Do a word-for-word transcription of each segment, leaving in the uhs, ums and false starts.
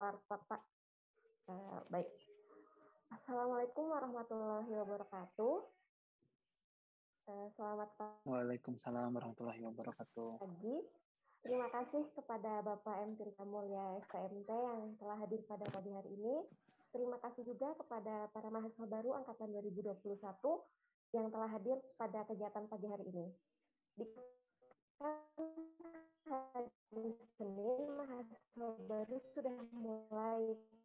Jakarta, Pak. Uh, baik. Assalamualaikum warahmatullahi wabarakatuh. Uh, selamat pagi. Waalaikumsalam warahmatullahi wabarakatuh. Terima kasih kepada Bapak M. Tirta Mulya, S T M T yang telah hadir pada pagi hari ini. Terima kasih juga kepada para mahasiswa baru Angkatan dua ribu dua puluh satu yang telah hadir pada kegiatan pagi hari ini. Di hari Senin, mahasiswa baru sudah mulai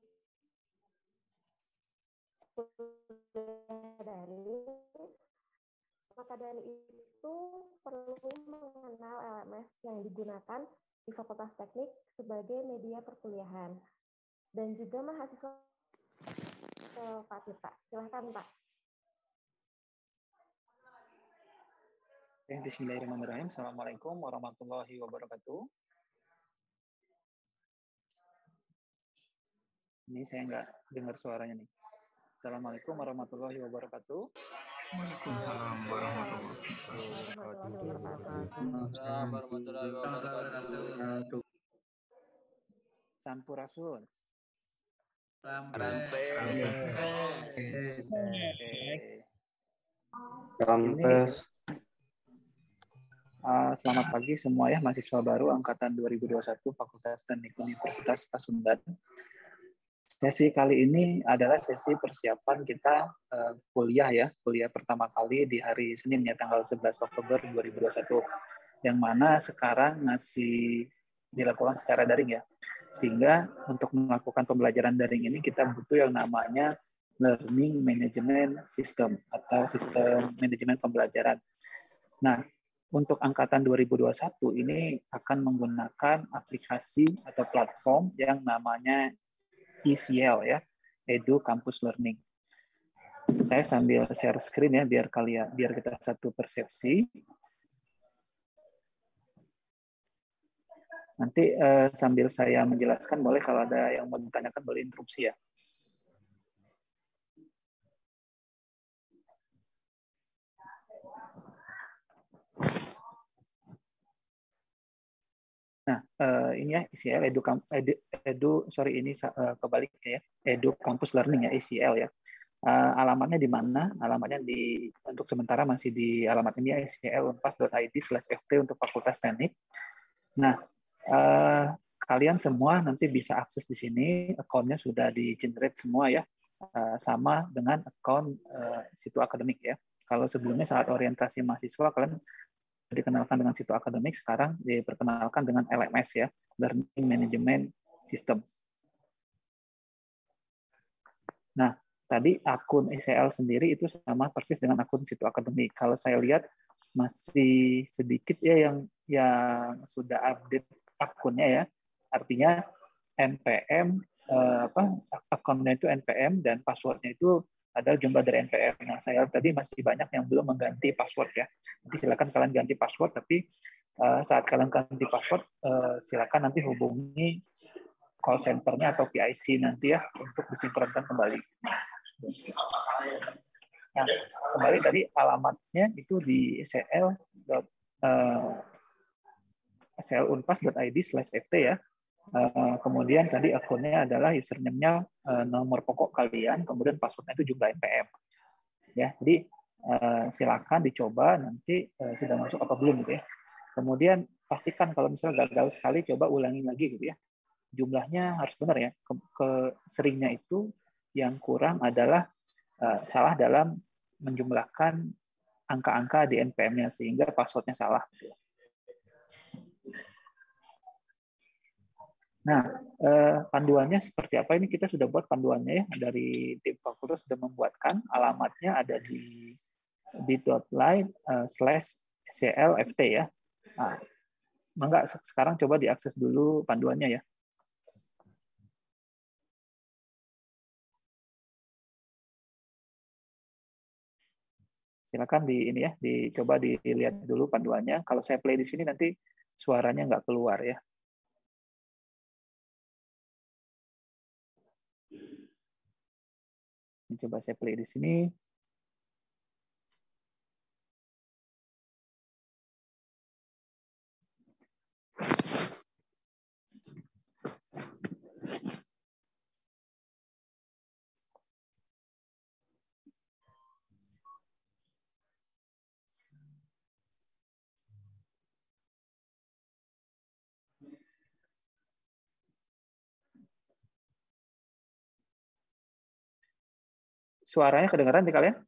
daring. Maka dari itu perlu mengenal L M S yang digunakan di Fakultas Teknik sebagai media perkuliahan. Dan juga mahasiswa ke Pak Tirta. Silahkan, Pak. Bismillahirrahmanirrahim. Assalamualaikum warahmatullahi wabarakatuh. Ini saya nggak dengar suaranya nih. Assalamualaikum warahmatullahi wabarakatuh. Waalaikumsalam warahmatullahi wabarakatuh. Sampurasun. Rampes. Rampes. Uh, selamat pagi semua ya, mahasiswa baru Angkatan dua ribu dua puluh satu Fakultas Teknik Universitas Pasundan. Sesi kali ini adalah sesi persiapan kita uh, kuliah ya, kuliah pertama kali di hari Senin ya, tanggal sebelas Oktober dua ribu dua puluh satu, yang mana sekarang masih dilakukan secara daring ya. Sehingga untuk melakukan pembelajaran daring ini kita butuh yang namanya Learning Management System atau sistem manajemen pembelajaran. Nah, untuk angkatan dua ribu dua puluh satu ini akan menggunakan aplikasi atau platform yang namanya E C L ya, Edu Campus Learning. Saya sambil share screen ya biar kalian biar kita satu persepsi. Nanti eh, sambil saya menjelaskan boleh kalau ada yang mau ditanyakan boleh interupsi ya. Nah, uh, ini ya E C L Edu, Edu, Edu sorry ini uh, kebalik ya, Edu Campus Learning ya, E C L ya. Uh, alamatnya di mana? Alamatnya di untuk sementara masih di alamat ini ya, e c l unpas dot i d slash f t untuk Fakultas Teknik. Nah, uh, kalian semua nanti bisa akses di sini, akunnya sudah di-generate semua ya, uh, sama dengan akun uh, situ akademik ya. Kalau sebelumnya saat orientasi mahasiswa kalian dikenalkan dengan situ akademik, sekarang diperkenalkan dengan L M S ya, Learning Management System. Nah, tadi akun E C L sendiri itu sama persis dengan akun situ akademik. Kalau saya lihat masih sedikit ya yang yang sudah update akunnya ya. Artinya N P M eh, apa akunnya itu N P M dan passwordnya itu adalah jumlah dari N P M. Nah, saya tadi masih banyak yang belum mengganti password ya. Nanti silakan kalian ganti password, tapi uh, saat kalian ganti password, uh, silakan nanti hubungi call center-nya atau P I C nanti ya untuk disinkronkan kembali. Nah, kembali tadi alamatnya itu di e c l unpas dot i d slash f t ya. Uh, kemudian tadi akunnya adalah username-nya uh, nomor pokok kalian, kemudian password-nya itu jumlah N P M. Ya, jadi uh, silakan dicoba nanti uh, sudah masuk apa belum gitu ya. Kemudian pastikan kalau misalnya gagal sekali coba ulangi lagi gitu ya. Jumlahnya harus benar ya. Ke, ke seringnya itu yang kurang adalah uh, salah dalam menjumlahkan angka-angka di N P M-nya sehingga password-nya salah gitu ya. Nah, eh, panduannya seperti apa ini kita sudah buat panduannya ya, dari tim fakultas sudah membuatkan, alamatnya ada di bit.ly uh, slash clft ya. Nah, mangga sekarang coba diakses dulu panduannya ya. Silakan di ini ya, dicoba dilihat dulu panduannya. Kalau saya play di sini nanti suaranya nggak keluar ya. Coba saya play di sini. Suaranya kedengaran di kalian?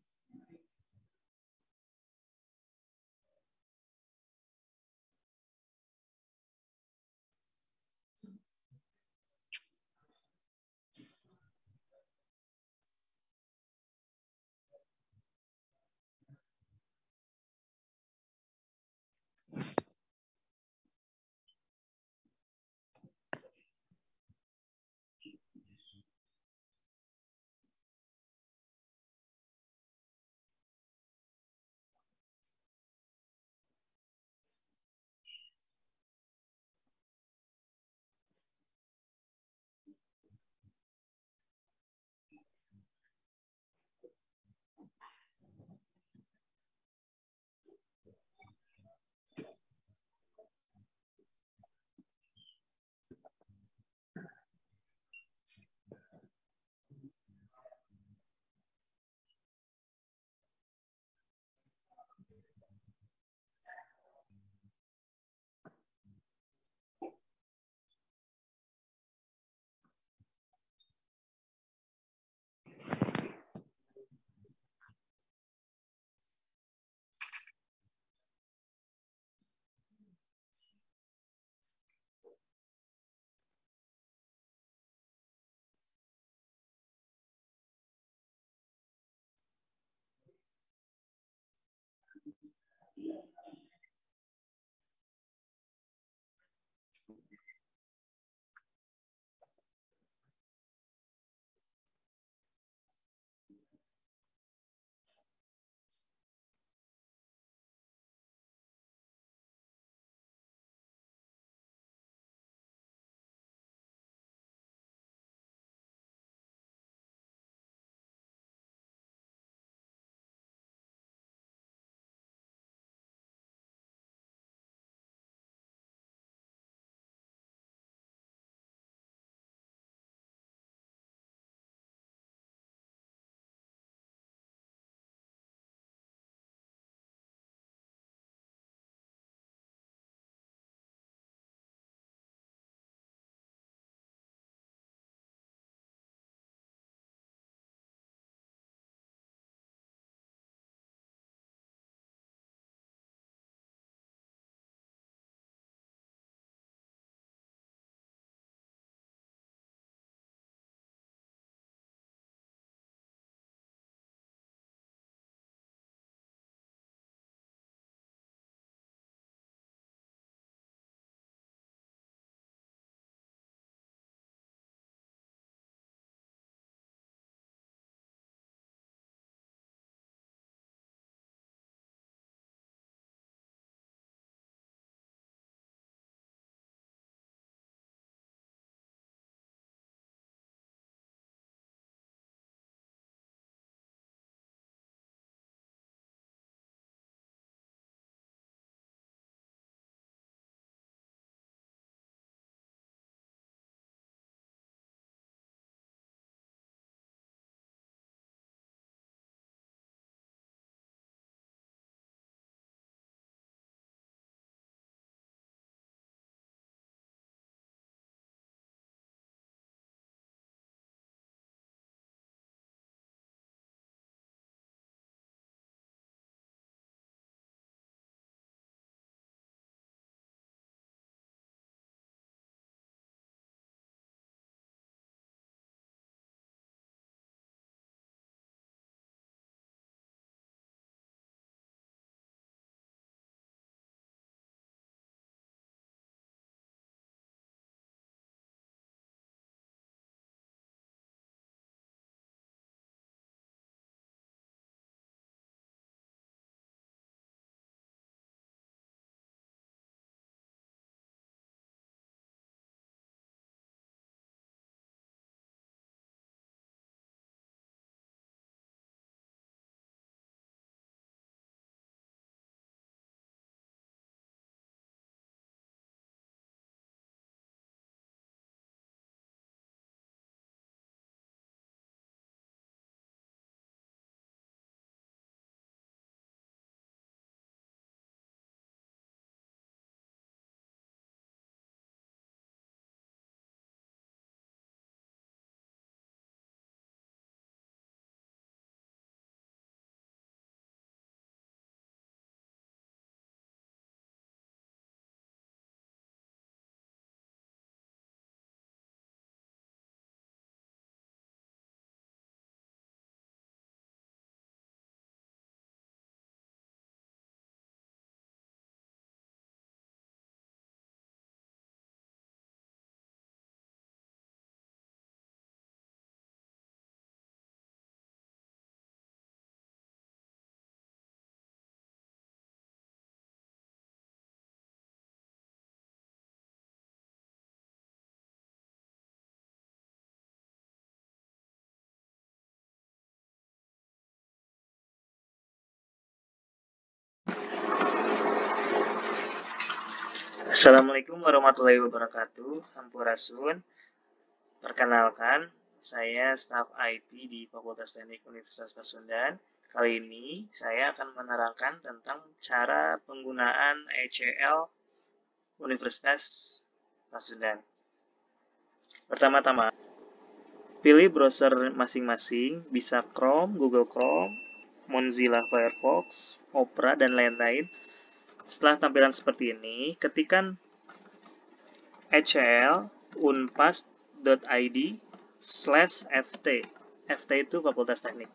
Assalamualaikum warahmatullahi wabarakatuh. Sampurasun. Perkenalkan, saya staf I T di Fakultas Teknik Universitas Pasundan. Kali ini saya akan menerangkan tentang cara penggunaan E C L Universitas Pasundan. Pertama-tama, pilih browser masing-masing, bisa Chrome, Google Chrome, Mozilla Firefox, Opera, dan lain-lain. Setelah tampilan seperti ini, ketikkan E C L unpas.id slash ft. Ft itu Fakultas Teknik.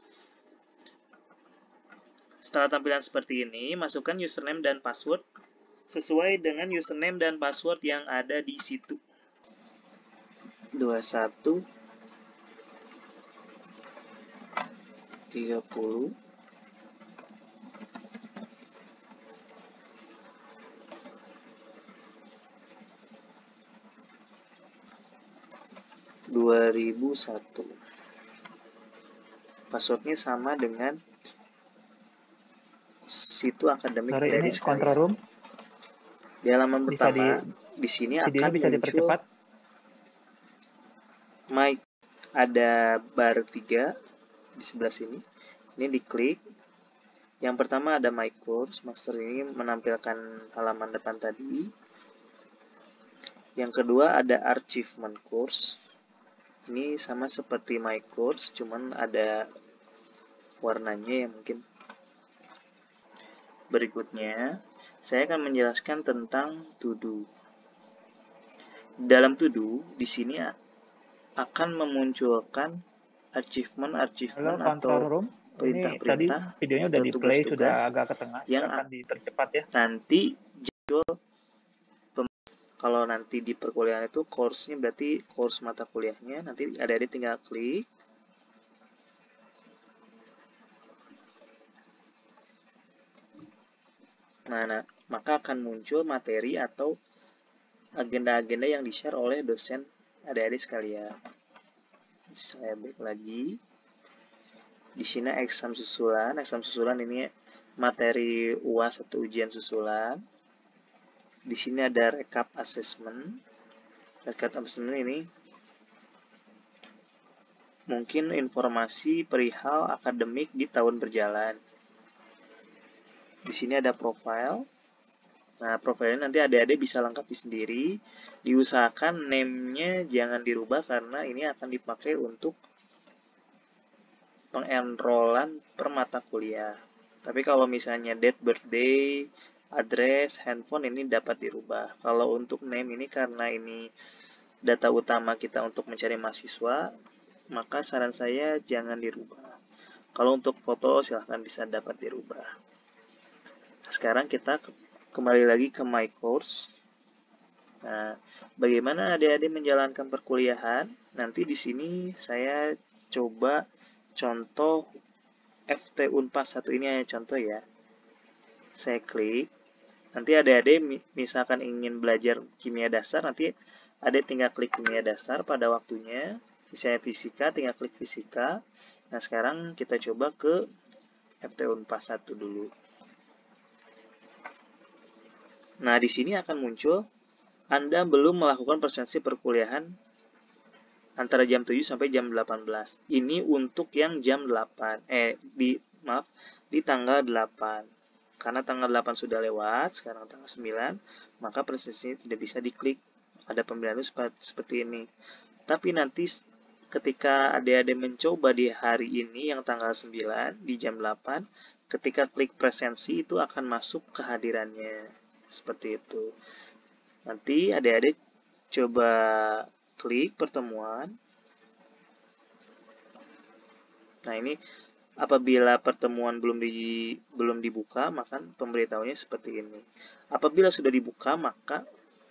Setelah tampilan seperti ini, masukkan username dan password sesuai dengan username dan password yang ada di situ. dua puluh satu tiga puluh dua ribu satu. Passwordnya sama dengan situ akademik Sorry, dari ini sekalian. control room. Di halaman Bisa pertama, di, di sini videonya akan bisa muncul dipercepat. mic. Ada bar tiga di sebelah sini. Ini diklik. Yang pertama ada My Course. Master ini menampilkan halaman depan tadi. Yang kedua ada Achievement Course. Ini sama seperti My Course, cuman ada warnanya yang mungkin. Berikutnya, saya akan menjelaskan tentang To Do. Dalam To Do, di sini akan memunculkan achievement-achievement atau perintah-perintah tadi videonya udah di play, sudah agak ke tengah, yang akan dipercepat ya. Nanti judul kalau nanti di perkuliahan itu course-nya berarti course mata kuliahnya, nanti adik-adik tinggal klik. Nah, nah, maka akan muncul materi atau agenda-agenda yang di-share oleh dosen adik-adik sekalian. Saya balik lagi. Di sini exam susulan, exam susulan ini materi U A S atau ujian susulan. Di sini ada recap assessment. Recap assessment ini mungkin informasi perihal akademik di tahun berjalan. Di sini ada profile. Nah, profilnya nanti adik-adik bisa lengkapi sendiri. Diusahakan name-nya jangan dirubah karena ini akan dipakai untuk pengenrolan per mata kuliah. Tapi kalau misalnya date birthday, address, handphone ini dapat dirubah. Kalau untuk name ini karena ini data utama kita untuk mencari mahasiswa, maka saran saya jangan dirubah. Kalau untuk foto silahkan bisa dapat dirubah. Sekarang kita kembali lagi ke My Course. Nah, bagaimana adik-adik menjalankan perkuliahan? Nanti di sini saya coba contoh F T Unpas satu ini hanya contoh ya. Saya klik. Nanti adik-adik misalkan ingin belajar kimia dasar, nanti adik tinggal klik kimia dasar pada waktunya. Misalnya fisika, tinggal klik fisika. Nah, sekarang kita coba ke F T Unpas satu dulu. Nah, di sini akan muncul Anda belum melakukan presensi perkuliahan antara jam tujuh sampai jam delapan belas. Ini untuk yang jam delapan. Eh, di maaf, di tanggal delapan. Karena tanggal delapan sudah lewat, sekarang tanggal sembilan, maka presensinya tidak bisa diklik. Ada pemilihan seperti ini. Tapi nanti ketika adik-adik mencoba di hari ini yang tanggal sembilan di jam delapan, ketika klik presensi itu akan masuk kehadirannya. Seperti itu. Nanti adik-adik coba klik pertemuan. Nah, ini apabila pertemuan belum di belum dibuka, maka pemberitahuannya seperti ini. Apabila sudah dibuka, maka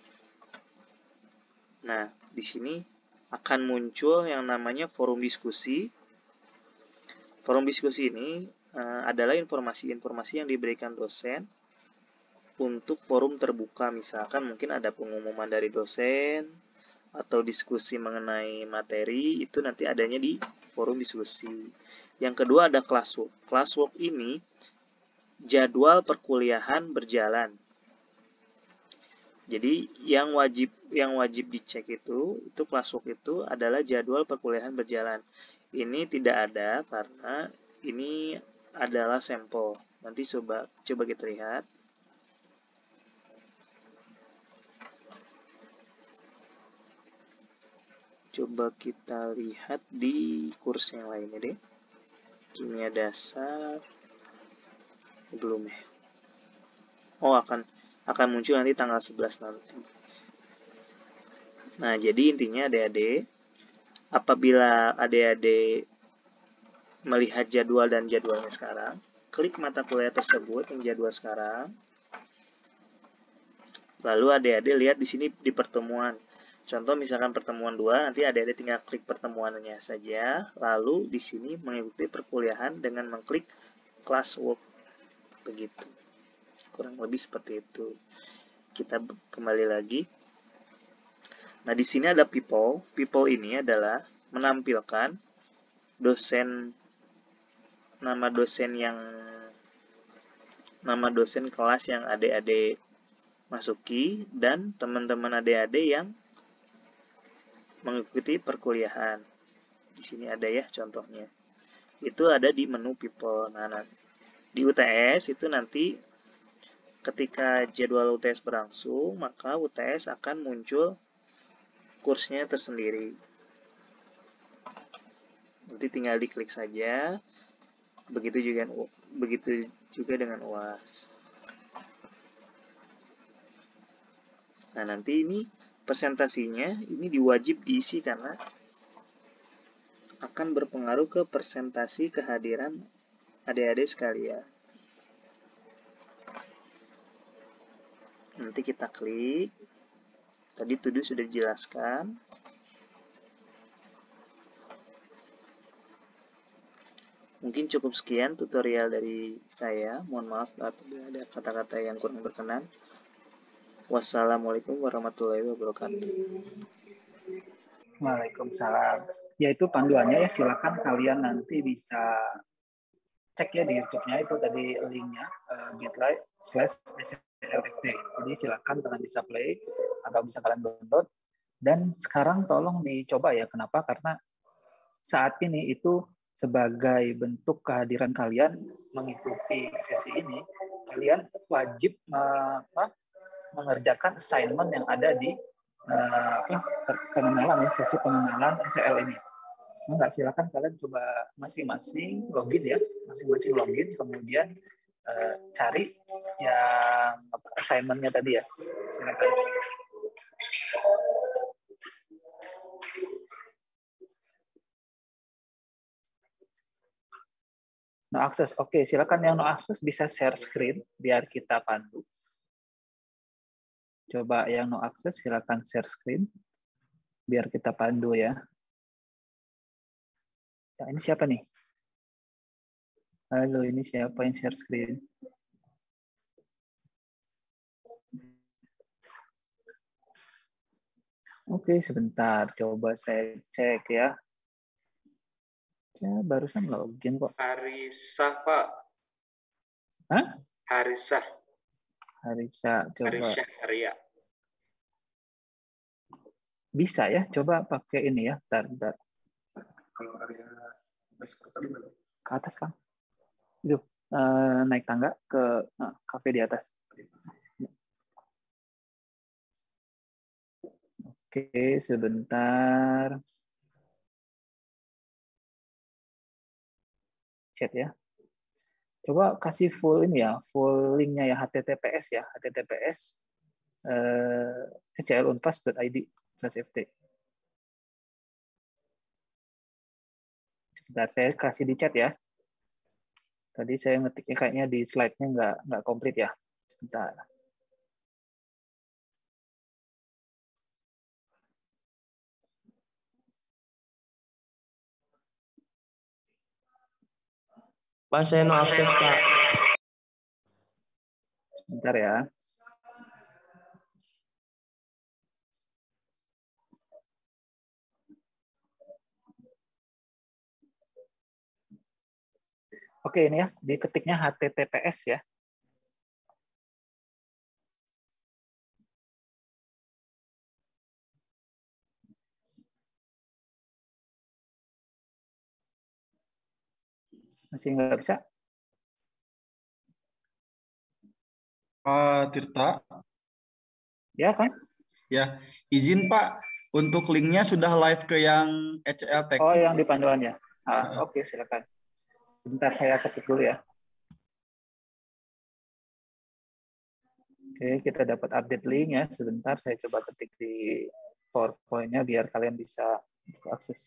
nah, di sini akan muncul yang namanya forum diskusi. Forum diskusi ini uh, adalah informasi-informasi yang diberikan dosen untuk forum terbuka, misalkan mungkin ada pengumuman dari dosen atau diskusi mengenai materi, itu nanti adanya di forum diskusi. Yang kedua ada classwork. Classwork ini jadwal perkuliahan berjalan. Jadi yang wajib yang wajib dicek itu itu classwork itu adalah jadwal perkuliahan berjalan. Ini tidak ada karena ini adalah sampel. Nanti coba coba kita lihat. Coba kita lihat di kurs yang lainnya deh. Kimia dasar belum ya. Oh, akan akan muncul nanti tanggal sebelas nanti. Nah, jadi intinya adik-adik, apabila adik-adik melihat jadwal dan jadwalnya sekarang, klik mata kuliah tersebut yang jadwal sekarang. Lalu adik-adik lihat di sini di pertemuan. Contoh misalkan pertemuan dua, nanti adik-adik tinggal klik pertemuannya saja, lalu di sini mengikuti perkuliahan dengan mengklik classwork. Begitu. Kurang lebih seperti itu. Kita kembali lagi. Nah, di sini ada people. People ini adalah menampilkan dosen, nama dosen yang nama dosen kelas yang adik-adik masuki dan teman-teman adik-adik yang mengikuti perkuliahan. Di sini ada ya contohnya. Itu ada di menu people. Nah, di U T S itu nanti ketika jadwal U T S berlangsung, maka U T S akan muncul kursnya tersendiri. Nanti tinggal diklik saja. Begitu juga begitu juga dengan U A S. Nah, nanti ini presentasinya ini diwajib diisi karena akan berpengaruh ke presentasi kehadiran adik-adik sekalian. Nanti kita klik. Tadi to do sudah dijelaskan. Mungkin cukup sekian tutorial dari saya. Mohon maaf apabila ada kata-kata yang kurang berkenan. Wassalamualaikum warahmatullahi wabarakatuh. Waalaikumsalam. Ya itu panduannya ya, silakan kalian nanti bisa cek ya di YouTube-nya, itu tadi linknya uh, bit.ly slash slft. Jadi silakan kalian bisa play atau bisa kalian download. Dan sekarang tolong dicoba ya. Kenapa? Karena saat ini itu sebagai bentuk kehadiran kalian mengikuti sesi ini, kalian wajib uh, apa, mengerjakan assignment yang ada di uh, apa, pengenalan ya, sesi pengenalan S L ini. Enggak, silakan kalian coba masing-masing login ya, masing-masing login, kemudian uh, cari yang assignment-nya tadi ya. Silakan. No access, oke, okay, silakan yang no access bisa share screen biar kita pandu. Coba yang no access silakan share screen biar kita pandu ya. Nah, ini siapa nih? Halo, ini siapa yang share screen? Oke, sebentar. Coba saya cek ya. Ya, barusan login kok. Harisah, Pak. Hah? Harisah. Harisah, coba. Harisah, Haria. Bisa ya? Coba pakai ini ya. Bentar, bentar. Kalau area ke atas, Kang. Itu uh, naik tangga ke uh, kafe di atas. Oke, sebentar. Chat ya. Coba kasih full ini ya, full linknya ya, H T T P S ya, H T T P S uh, h l unpas dot i d slash f t. Sebentar, saya kasih di chat ya. Tadi saya ngetiknya kayaknya di slide-nya nggak nggak komplit ya. Sebentar. Pak, saya no akses, Pak. Sebentar ya. Oke, ini ya, diketiknya H T T P S ya. Masih nggak bisa? Pak Tirta, Ya kan? ya izin Pak, untuk linknya sudah live ke yang H L Oh, Teknik. yang di panduan ya. Ah, Uh, Oke, silakan. Bentar saya ketik dulu ya. Oke, kita dapat update link ya. Sebentar saya coba ketik di PowerPoint-nya biar kalian bisa akses.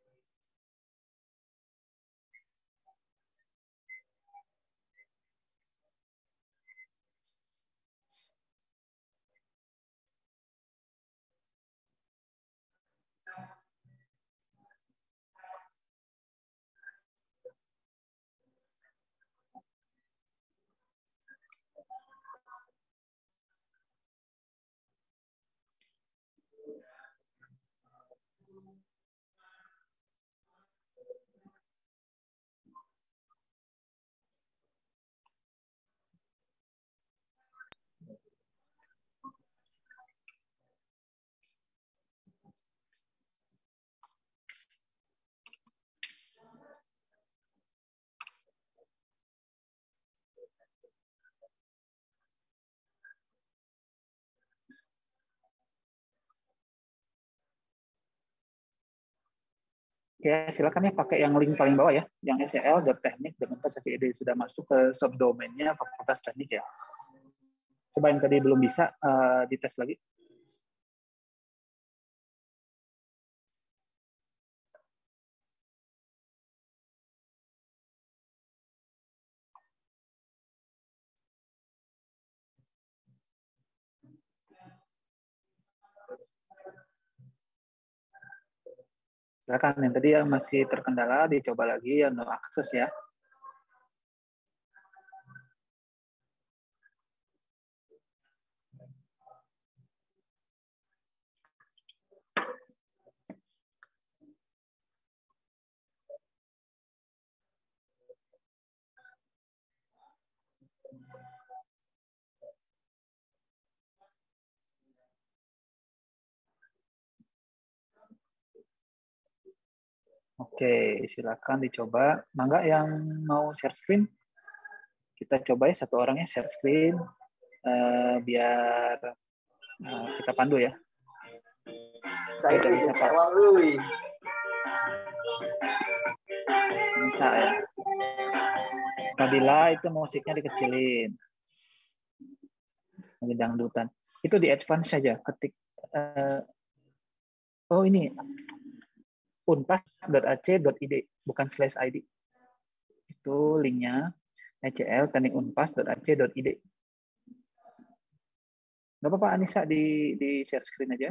Oke, silakan ya pakai yang link paling bawah ya, yang S E L teknik dengan P I D sudah masuk ke subdomainnya Fakultas Teknik ya. Coba yang tadi belum bisa uh, dites lagi. Silakan yang tadi yang masih terkendala dicoba lagi yang no akses ya. Oke, silakan dicoba. Mangga yang mau share screen, kita coba ya satu orangnya share screen uh, biar uh, kita pandu ya. Saya tidak bisa Pak. Bisa ya. Fadila itu musiknya dikecilin. Lagi dangdutan. Itu di advance saja. Ketik. Uh, oh ini. unpas dot a c dot i d bukan slash id. Itu linknya H L teknik unpas dot a c dot i d. Nggak apa-apa Anissa di di share screen aja.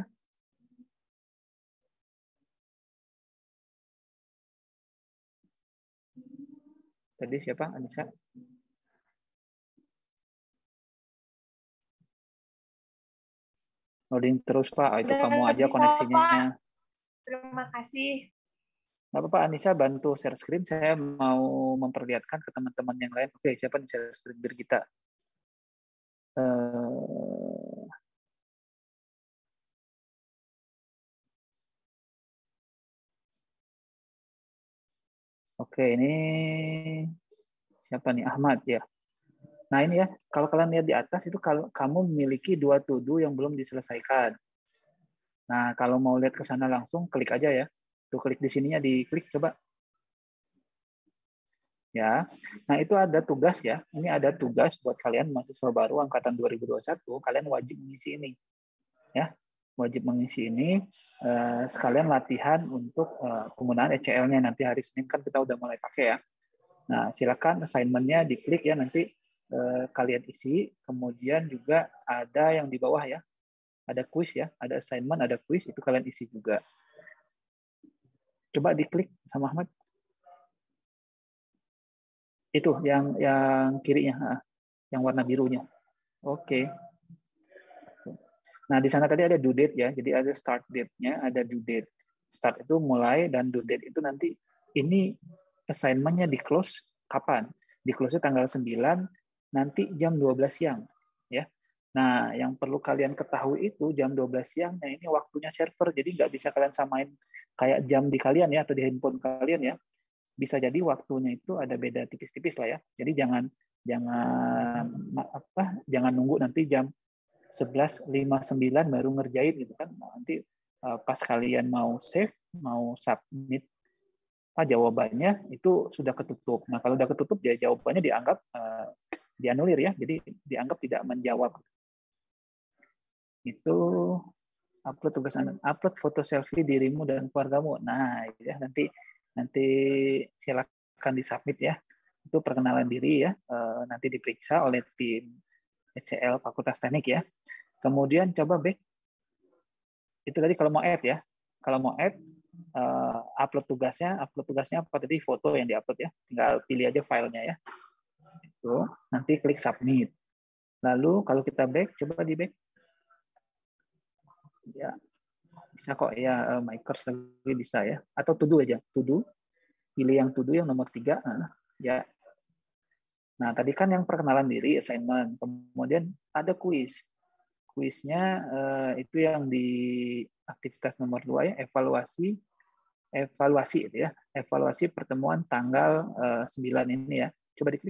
Tadi siapa Anissa? Loading terus Pak, itu kamu aja koneksinya. Pak. Terima kasih. Nggak apa-apa Anissa bantu share screen, saya mau memperlihatkan ke teman-teman yang lain. Oke, siapa nih share screen biar kita? Uh... Oke, ini siapa nih? Ahmad ya. Nah ini ya, kalau kalian lihat di atas itu kalau kamu memiliki dua to do yang belum diselesaikan. Nah kalau mau lihat ke sana langsung klik aja ya. Tuh klik di sininya, diklik coba. Ya, nah itu ada tugas ya. Ini ada tugas buat kalian mahasiswa baru angkatan dua ribu dua puluh satu. Kalian wajib mengisi ini, ya. Wajib mengisi ini eh, sekalian latihan untuk eh, penggunaan E C L-nya nanti hari Senin kan kita udah mulai pakai ya. Nah silakan assignment-nya diklik ya nanti. Kalian isi, kemudian juga ada yang di bawah ya, ada quiz ya, ada assignment, ada quiz, itu kalian isi juga. Coba diklik sama Ahmad. Itu yang yang kirinya, yang warna birunya. Oke. Nah di sana tadi ada due date ya, jadi ada start date-nya, ada due date. Start itu mulai dan due date itu nanti ini assignment-nya di close kapan? Di close tanggal sembilan. Nanti jam dua belas siang ya. Nah, yang perlu kalian ketahui itu jam dua belas siang, nah ini waktunya server, jadi nggak bisa kalian samain kayak jam di kalian ya atau di handphone kalian ya. bisa jadi waktunya itu ada beda tipis-tipis lah ya. Jadi jangan jangan apa jangan nunggu nanti jam sebelas lima puluh sembilan baru ngerjain gitu kan. Nah, nanti pas kalian mau save, mau submit apa jawabannya itu sudah ketutup. Nah, kalau udah ketutup ya jawabannya dianggap uh, dianulir ya. Jadi dianggap tidak menjawab. Itu upload tugas Anda, upload foto selfie dirimu dan keluargamu. Nah, ya nanti nanti silakan disubmit ya. Itu perkenalan diri ya. Uh, nanti diperiksa oleh tim H C L Fakultas Teknik ya. Kemudian coba back. Itu tadi kalau mau add ya. Kalau mau add uh, upload tugasnya, upload tugasnya apa tadi foto yang diupload ya. Tinggal pilih aja filenya ya. Itu nanti klik submit. Lalu kalau kita back, coba di back. Ya. Bisa kok ya my course lagi bisa ya. Atau to do aja, to do. Pilih yang to do yang nomor tiga. Nah, ya. Nah, tadi kan yang perkenalan diri, assignment. Kemudian ada kuis. Kuisnya uh, itu yang di aktivitas nomor dua ya, evaluasi evaluasi itu ya, evaluasi pertemuan tanggal uh, sembilan ini ya. Coba diklik.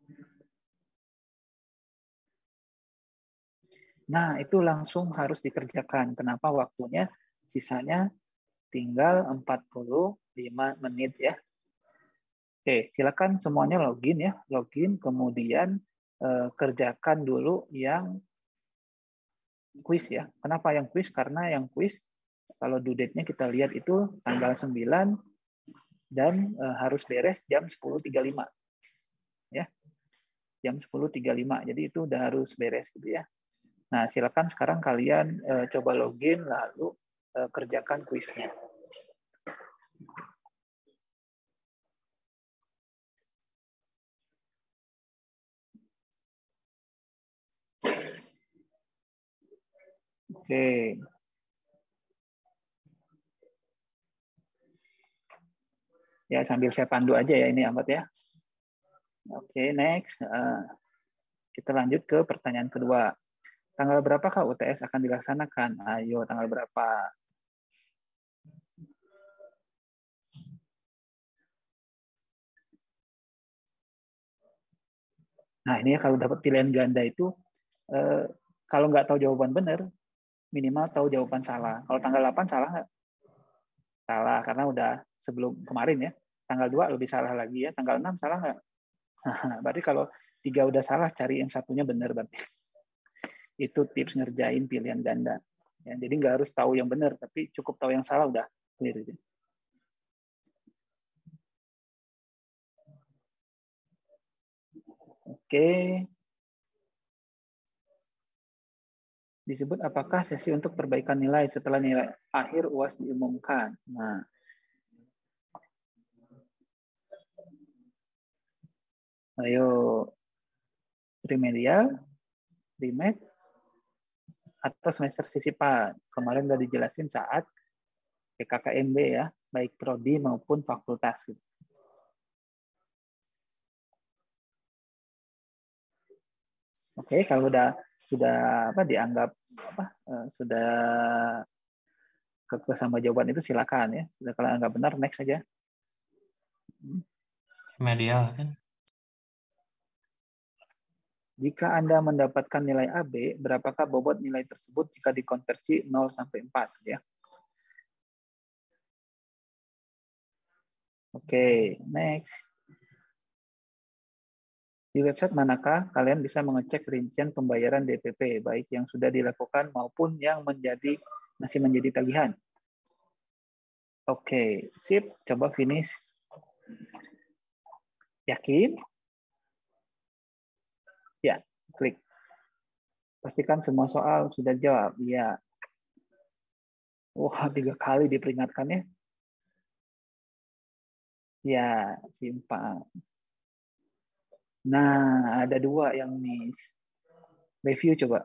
Nah, itu langsung harus dikerjakan. Kenapa waktunya sisanya tinggal empat puluh lima menit ya. Oke, silakan semuanya login ya, login kemudian eh, kerjakan dulu yang kuis ya. Kenapa yang kuis? Karena yang kuis kalau due date-nya kita lihat itu tanggal sembilan dan eh, harus beres jam sepuluh tiga puluh lima. Ya. Jam sepuluh tiga puluh lima. Jadi itu udah harus beres gitu ya. Nah, silakan sekarang kalian uh, coba login lalu uh, kerjakan kuisnya. Oke. Ya, sambil saya pandu aja ya ini Ahmad ya. Oke, next. Uh, kita lanjut ke pertanyaan kedua. Tanggal berapakah U T S akan dilaksanakan? Ayo, tanggal berapa? Nah, ini ya kalau dapat pilihan ganda itu, eh, kalau nggak tahu jawaban benar, minimal tahu jawaban salah. Kalau tanggal delapan salah nggak? Salah, karena udah sebelum kemarin ya. Tanggal dua lebih salah lagi ya. Tanggal enam salah nggak? Berarti kalau tiga udah salah, cari yang satunya benar berarti. Itu tips ngerjain pilihan ganda. Ya, jadi nggak harus tahu yang benar, tapi cukup tahu yang salah udah clear. Oke. Disebut apakah sesi untuk perbaikan nilai setelah nilai akhir U A S diumumkan. Nah, ayo remedial, remed, atau semester sisipan. Kemarin udah dijelasin saat P K K M B ya, baik prodi maupun fakultas. Oke, kalau udah sudah apa dianggap apa sudah kekeh sama jawaban itu silakan ya. Sudah kalau nggak benar next aja. Medial kan? Jika Anda mendapatkan nilai A B, berapakah bobot nilai tersebut jika dikonversi nol sampai empat ya? Oke, next. Di website manakah kalian bisa mengecek rincian pembayaran D P P, baik yang sudah dilakukan maupun yang menjadi masih menjadi tagihan? Oke, sip. Coba finish. Yakin? Ya, klik. Pastikan semua soal sudah jawab. Ya. Wah, tiga kali diperingatkan ya. Ya, simpan. Nah, ada dua yang miss. Review coba.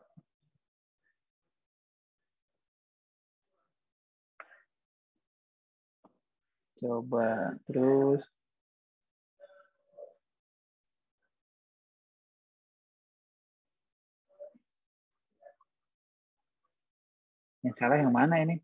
Coba, terus. Yang salah yang mana ini?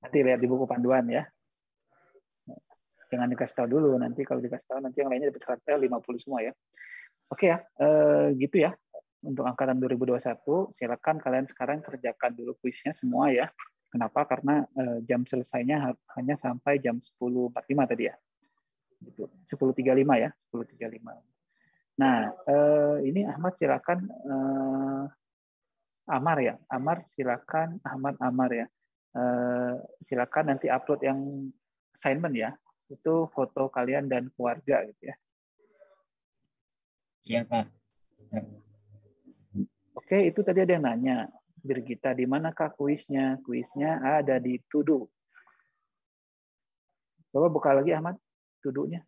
Nanti lihat di buku panduan ya. Jangan dikasih tahu dulu, nanti kalau dikasih tahu nanti yang lainnya dapat seratus lima puluh semua ya. Oke ya, eh, gitu ya. Untuk angkatan dua ribu dua puluh satu, silakan kalian sekarang kerjakan dulu kuisnya semua ya. Kenapa? Karena eh, jam selesainya hanya sampai jam sepuluh empat puluh lima tadi ya. Gitu. sepuluh tiga puluh lima ya, sepuluh tiga puluh lima. Nah, eh, ini Ahmad silakan eh, Amar ya. Amar silakan Ahmad Amar ya. Eh, silakan nanti upload yang assignment ya. Itu foto kalian dan keluarga gitu ya. Iya, Pak. Oke, itu tadi ada yang nanya. Birgita, di manakah kuisnya? Kuisnya ada di To-Do. Coba buka lagi Ahmad, To-Do-nya.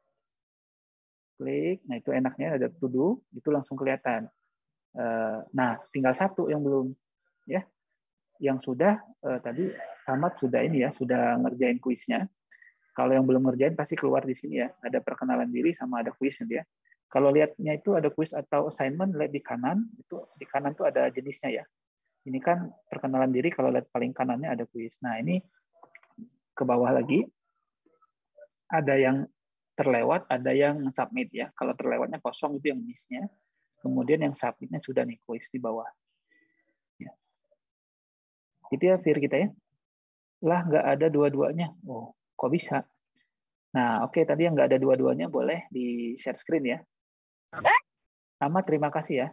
Klik, nah itu enaknya ada To-Do, itu langsung kelihatan. Nah, tinggal satu yang belum. Ya, yang sudah, eh, tadi Ahmad sudah ini ya, sudah ngerjain kuisnya. Kalau yang belum ngerjain pasti keluar di sini ya. Ada perkenalan diri sama ada kuisnya ya. Kalau lihatnya itu ada kuis atau assignment, lihat di kanan, itu di kanan tuh ada jenisnya ya. Ini kan perkenalan diri, kalau lihat paling kanannya ada kuis. Nah, ini ke bawah lagi, ada yang terlewat, ada yang submit ya. Kalau terlewatnya kosong itu yang miss-nya. Kemudian yang submitnya sudah nih kuis di bawah. Ya. Itu ya Fir kita ya. Lah nggak ada dua-duanya. Oh, kok bisa? Nah, oke, tadi yang nggak ada dua-duanya boleh di share screen ya. Ahmad, terima kasih ya.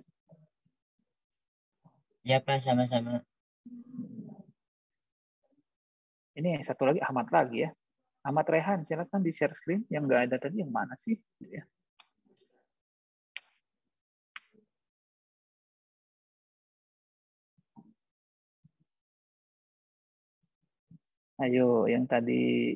Ya, Pak, sama-sama. Ini satu lagi Ahmad lagi ya. Ahmad Rehan, silakan di share screen. Yang nggak ada tadi yang mana sih? Ya. Ayo, yang tadi.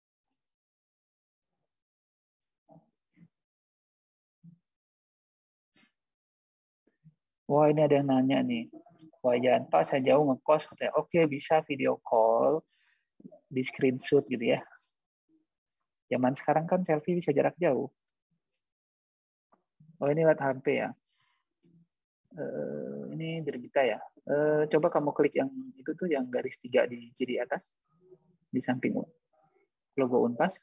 Wah, ini ada yang nanya nih. Wah, jangan Pak, saya jauh ngekos. Katanya, oke, bisa video call, di screenshot gitu ya. Zaman sekarang kan selfie bisa jarak jauh. Oh, ini lewat H P ya. Uh, ini Birgita ya. Uh, coba kamu klik yang itu tuh, yang garis tiga di kiri atas, di samping logo Unpas.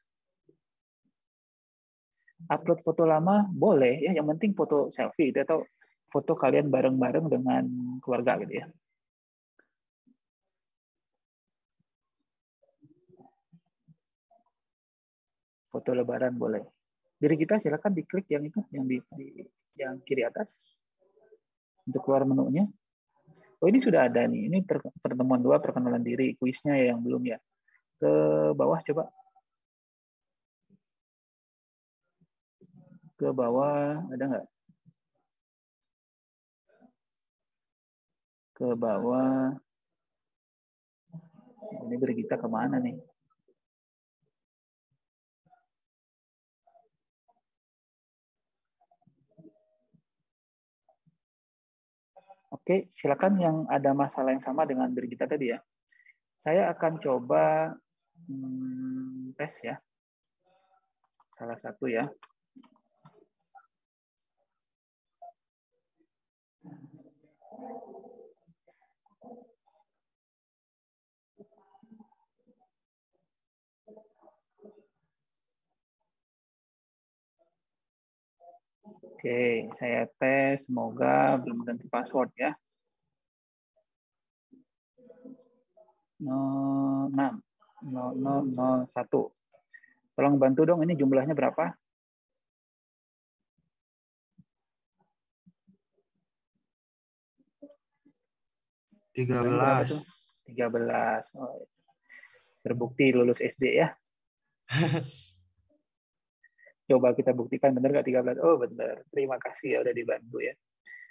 Upload foto lama boleh ya, yang penting foto selfie itu atau foto kalian bareng-bareng dengan keluarga gitu ya. Foto lebaran boleh. Jadi kita silakan diklik yang itu, yang di, di yang kiri atas untuk keluar menunya. Oh, ini sudah ada nih. Ini pertemuan dua, perkenalan diri, kuisnya ya yang belum ya. Ke bawah coba. Ke bawah ada nggak? Ke bawah. Ini Birgita kemana nih? Oke, silakan yang ada masalah yang sama dengan Birgita tadi ya. Saya akan coba hmm, tes ya. Salah satu ya. Oke, saya tes. Semoga belum ganti password ya. nol enam nol nol nol satu. Tolong bantu dong, ini jumlahnya berapa? tiga belas. tiga belas. Oh, terbukti lulus S D ya. Coba kita buktikan benar nggak tiga belas? Oh, benar. Terima kasih ya udah dibantu ya.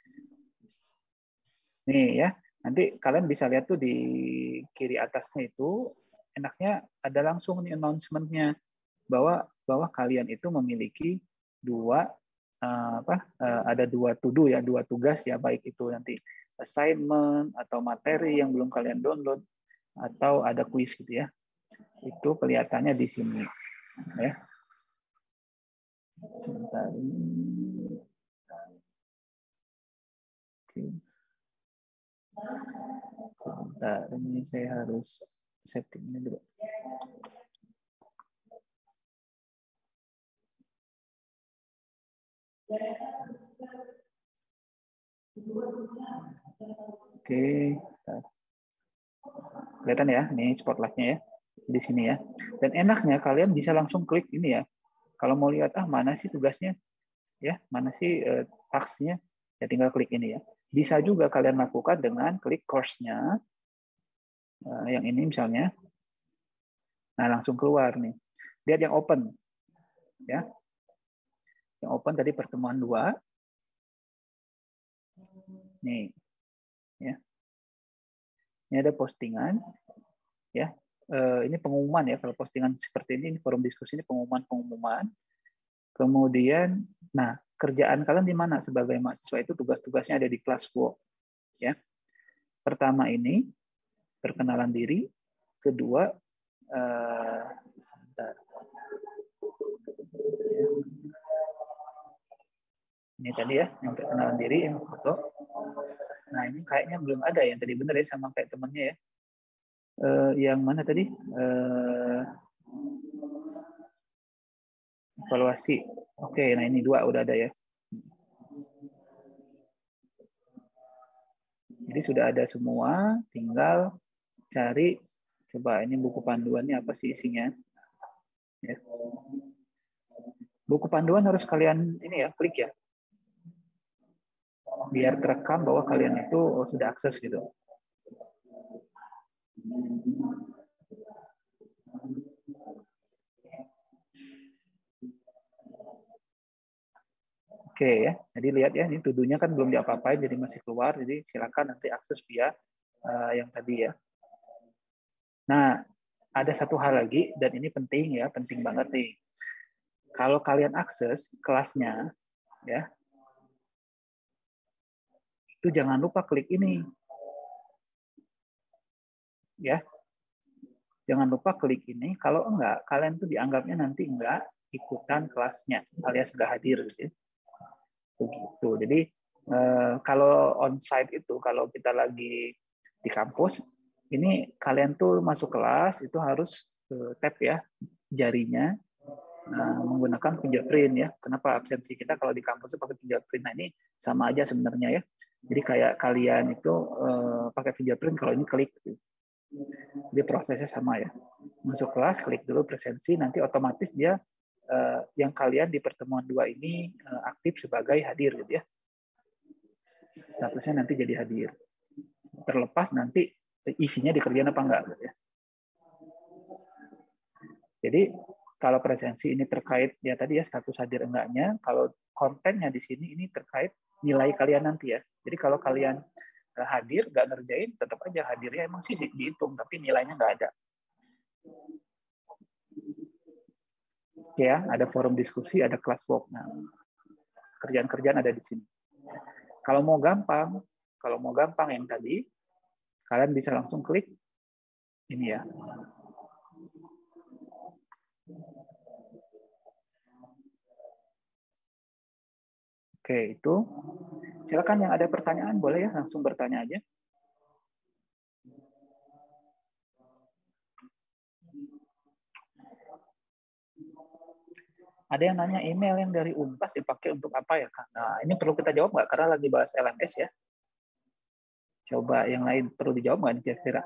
Nih ya, nanti kalian bisa lihat tuh di kiri atasnya itu, enaknya ada langsung nih announcement-nya bahwa bahwa kalian itu memiliki dua uh, apa uh, ada dua to-do ya, dua tugas ya, baik itu nanti assignment atau materi yang belum kalian download atau ada kuis gitu ya. Itu kelihatannya di sini ya. Sebentar. Oke. Sebentar, ini saya harus setting ini dulu. Oke, kelihatan ya, ini spotlightnya ya di sini ya. Dan enaknya kalian bisa langsung klik ini ya. Kalau mau lihat ah mana sih tugasnya, ya mana sih eh, tasknya, ya tinggal klik ini ya. Bisa juga kalian lakukan dengan klik course-nya, eh, yang ini misalnya. Nah langsung keluar nih. Lihat yang open, ya. Yang open tadi pertemuan dua. Nih, ya. Ini ada postingan, ya. Uh, ini pengumuman ya. Kalau postingan seperti ini, ini forum diskusi ini pengumuman-pengumuman. Kemudian, nah kerjaan kalian di mana sebagai mahasiswa itu tugas-tugasnya ada di Classwork, ya. Pertama ini perkenalan diri, kedua, uh, sebentar. Ini tadi ya, yang perkenalan diri, yang foto. Nah, ini kayaknya belum ada yang tadi benar ya, sama kayak temannya ya. Uh, yang mana tadi? Uh, evaluasi. Oke, nah ini dua udah ada ya. Jadi sudah ada semua, tinggal cari. Coba ini buku panduannya apa sih isinya? Ya. Buku panduan harus kalian ini ya, klik ya. Biar terekam bahwa kalian itu oh, sudah akses gitu. Oke ya, jadi lihat ya, ini tuduhnya kan belum diapa-apain, jadi masih keluar, jadi silakan nanti akses via uh, yang tadi ya. Nah, ada satu hal lagi, dan ini penting ya, penting banget nih. Kalau kalian akses kelasnya, ya, itu jangan lupa klik ini. Ya. Jangan lupa klik ini, kalau enggak, kalian tuh dianggapnya nanti enggak ikutan kelasnya, alias enggak hadir gitu ya. Begitu. Jadi eh, kalau on-site itu, kalau kita lagi di kampus, ini kalian tuh masuk kelas, itu harus eh, tap ya, jarinya, Nah, menggunakan fingerprint ya. Kenapa absensi kita kalau di kampus itu pakai fingerprint? Nah, ini sama aja sebenarnya ya. Jadi kayak kalian itu uh, pakai fingerprint, kalau ini klik. Jadi prosesnya sama ya. Masuk kelas, klik dulu presensi, nanti otomatis dia uh, yang kalian di pertemuan dua ini uh, aktif sebagai hadir gitu ya. Statusnya nanti jadi hadir. Terlepas nanti isinya dikerjain apa enggak gitu ya. Jadi kalau presensi ini terkait ya tadi ya status hadir enggaknya, kalau kontennya di sini ini terkait nilai kalian nanti ya. Jadi kalau kalian hadir nggak ngerjain, tetap aja hadirnya emang sih dihitung, tapi nilainya nggak ada. Oke ya, ada forum diskusi, ada classwork. Nah, kerjaan-kerjaan ada di sini. Kalau mau gampang, kalau mau gampang yang tadi, kalian bisa langsung klik ini ya. Oke, itu. Silakan yang ada pertanyaan, boleh ya, langsung bertanya aja. Ada yang nanya email yang dari Unpas dipakai untuk apa ya, Kak? Nah, ini perlu kita jawab nggak? Karena lagi bahas L M S ya. Coba yang lain perlu dijawab nggak nih kira-kira?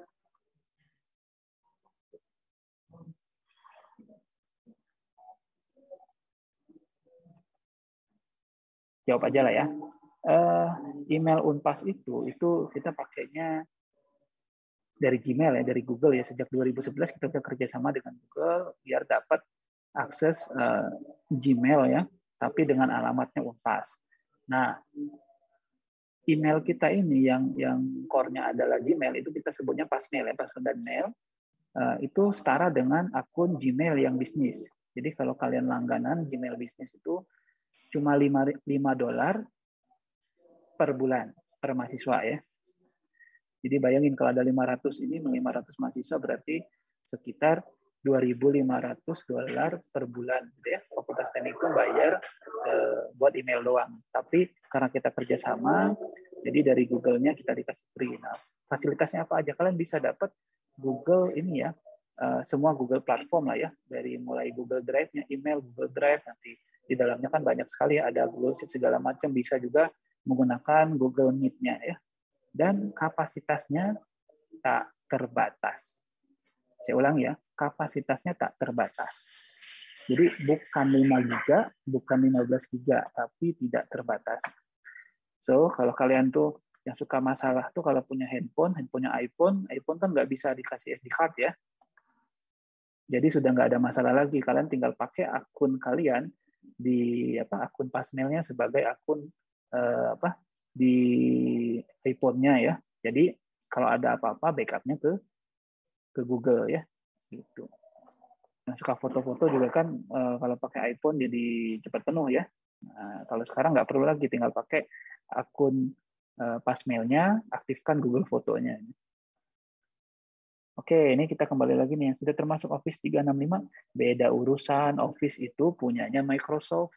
Jawab aja lah ya. Uh, email Unpas itu, itu kita pakainya dari Gmail ya, dari Google ya. Sejak dua ribu sebelas kita udah kerjasama dengan Google biar dapat akses uh, Gmail ya, tapi dengan alamatnya Unpas. Nah, email kita ini yang yang core-nya adalah Gmail, itu kita sebutnya Pasmail ya, password dan mail. Uh, itu setara dengan akun Gmail yang bisnis. Jadi kalau kalian langganan Gmail bisnis itu cuma lima dolar per bulan per mahasiswa ya. Jadi bayangin kalau ada lima ratus ini, lima ratus mahasiswa berarti sekitar dua ribu lima ratus dolar per bulan gitu ya. Fakultas Teknik itu bayar eh, buat email doang. Tapi karena kita kerjasama, jadi dari Google-nya kita dikasih free. Nah, fasilitasnya apa aja? Kalian bisa dapat Google ini ya, uh, semua Google platform lah ya, dari mulai Google Drive-nya, email, Google Drive, nanti di dalamnya kan banyak sekali ya, ada Google Sheet segala macam, bisa juga menggunakan Google Meet-nya ya. Dan kapasitasnya tak terbatas. Saya ulang ya, kapasitasnya tak terbatas. Jadi bukan lima giga, bukan lima belas giga, tapi tidak terbatas. So, kalau kalian tuh yang suka masalah tuh kalau punya handphone, handphonenya iPhone, iPhone kan nggak bisa dikasih S D card ya. Jadi sudah nggak ada masalah lagi. Kalian tinggal pakai akun kalian di apa akun Pasmailnya sebagai akun eh, apa di iPhone-nya ya. Jadi kalau ada apa-apa backupnya ke ke Google ya. Gitu. Nah, suka foto-foto juga kan eh, kalau pakai iPhone jadi cepat penuh ya. Nah, kalau sekarang nggak perlu lagi, tinggal pakai akun eh, Pasmailnya, aktifkan Google Fotonya. Oke, ini kita kembali lagi nih. Sudah termasuk Office tiga enam lima, beda urusan. Office itu punyanya Microsoft.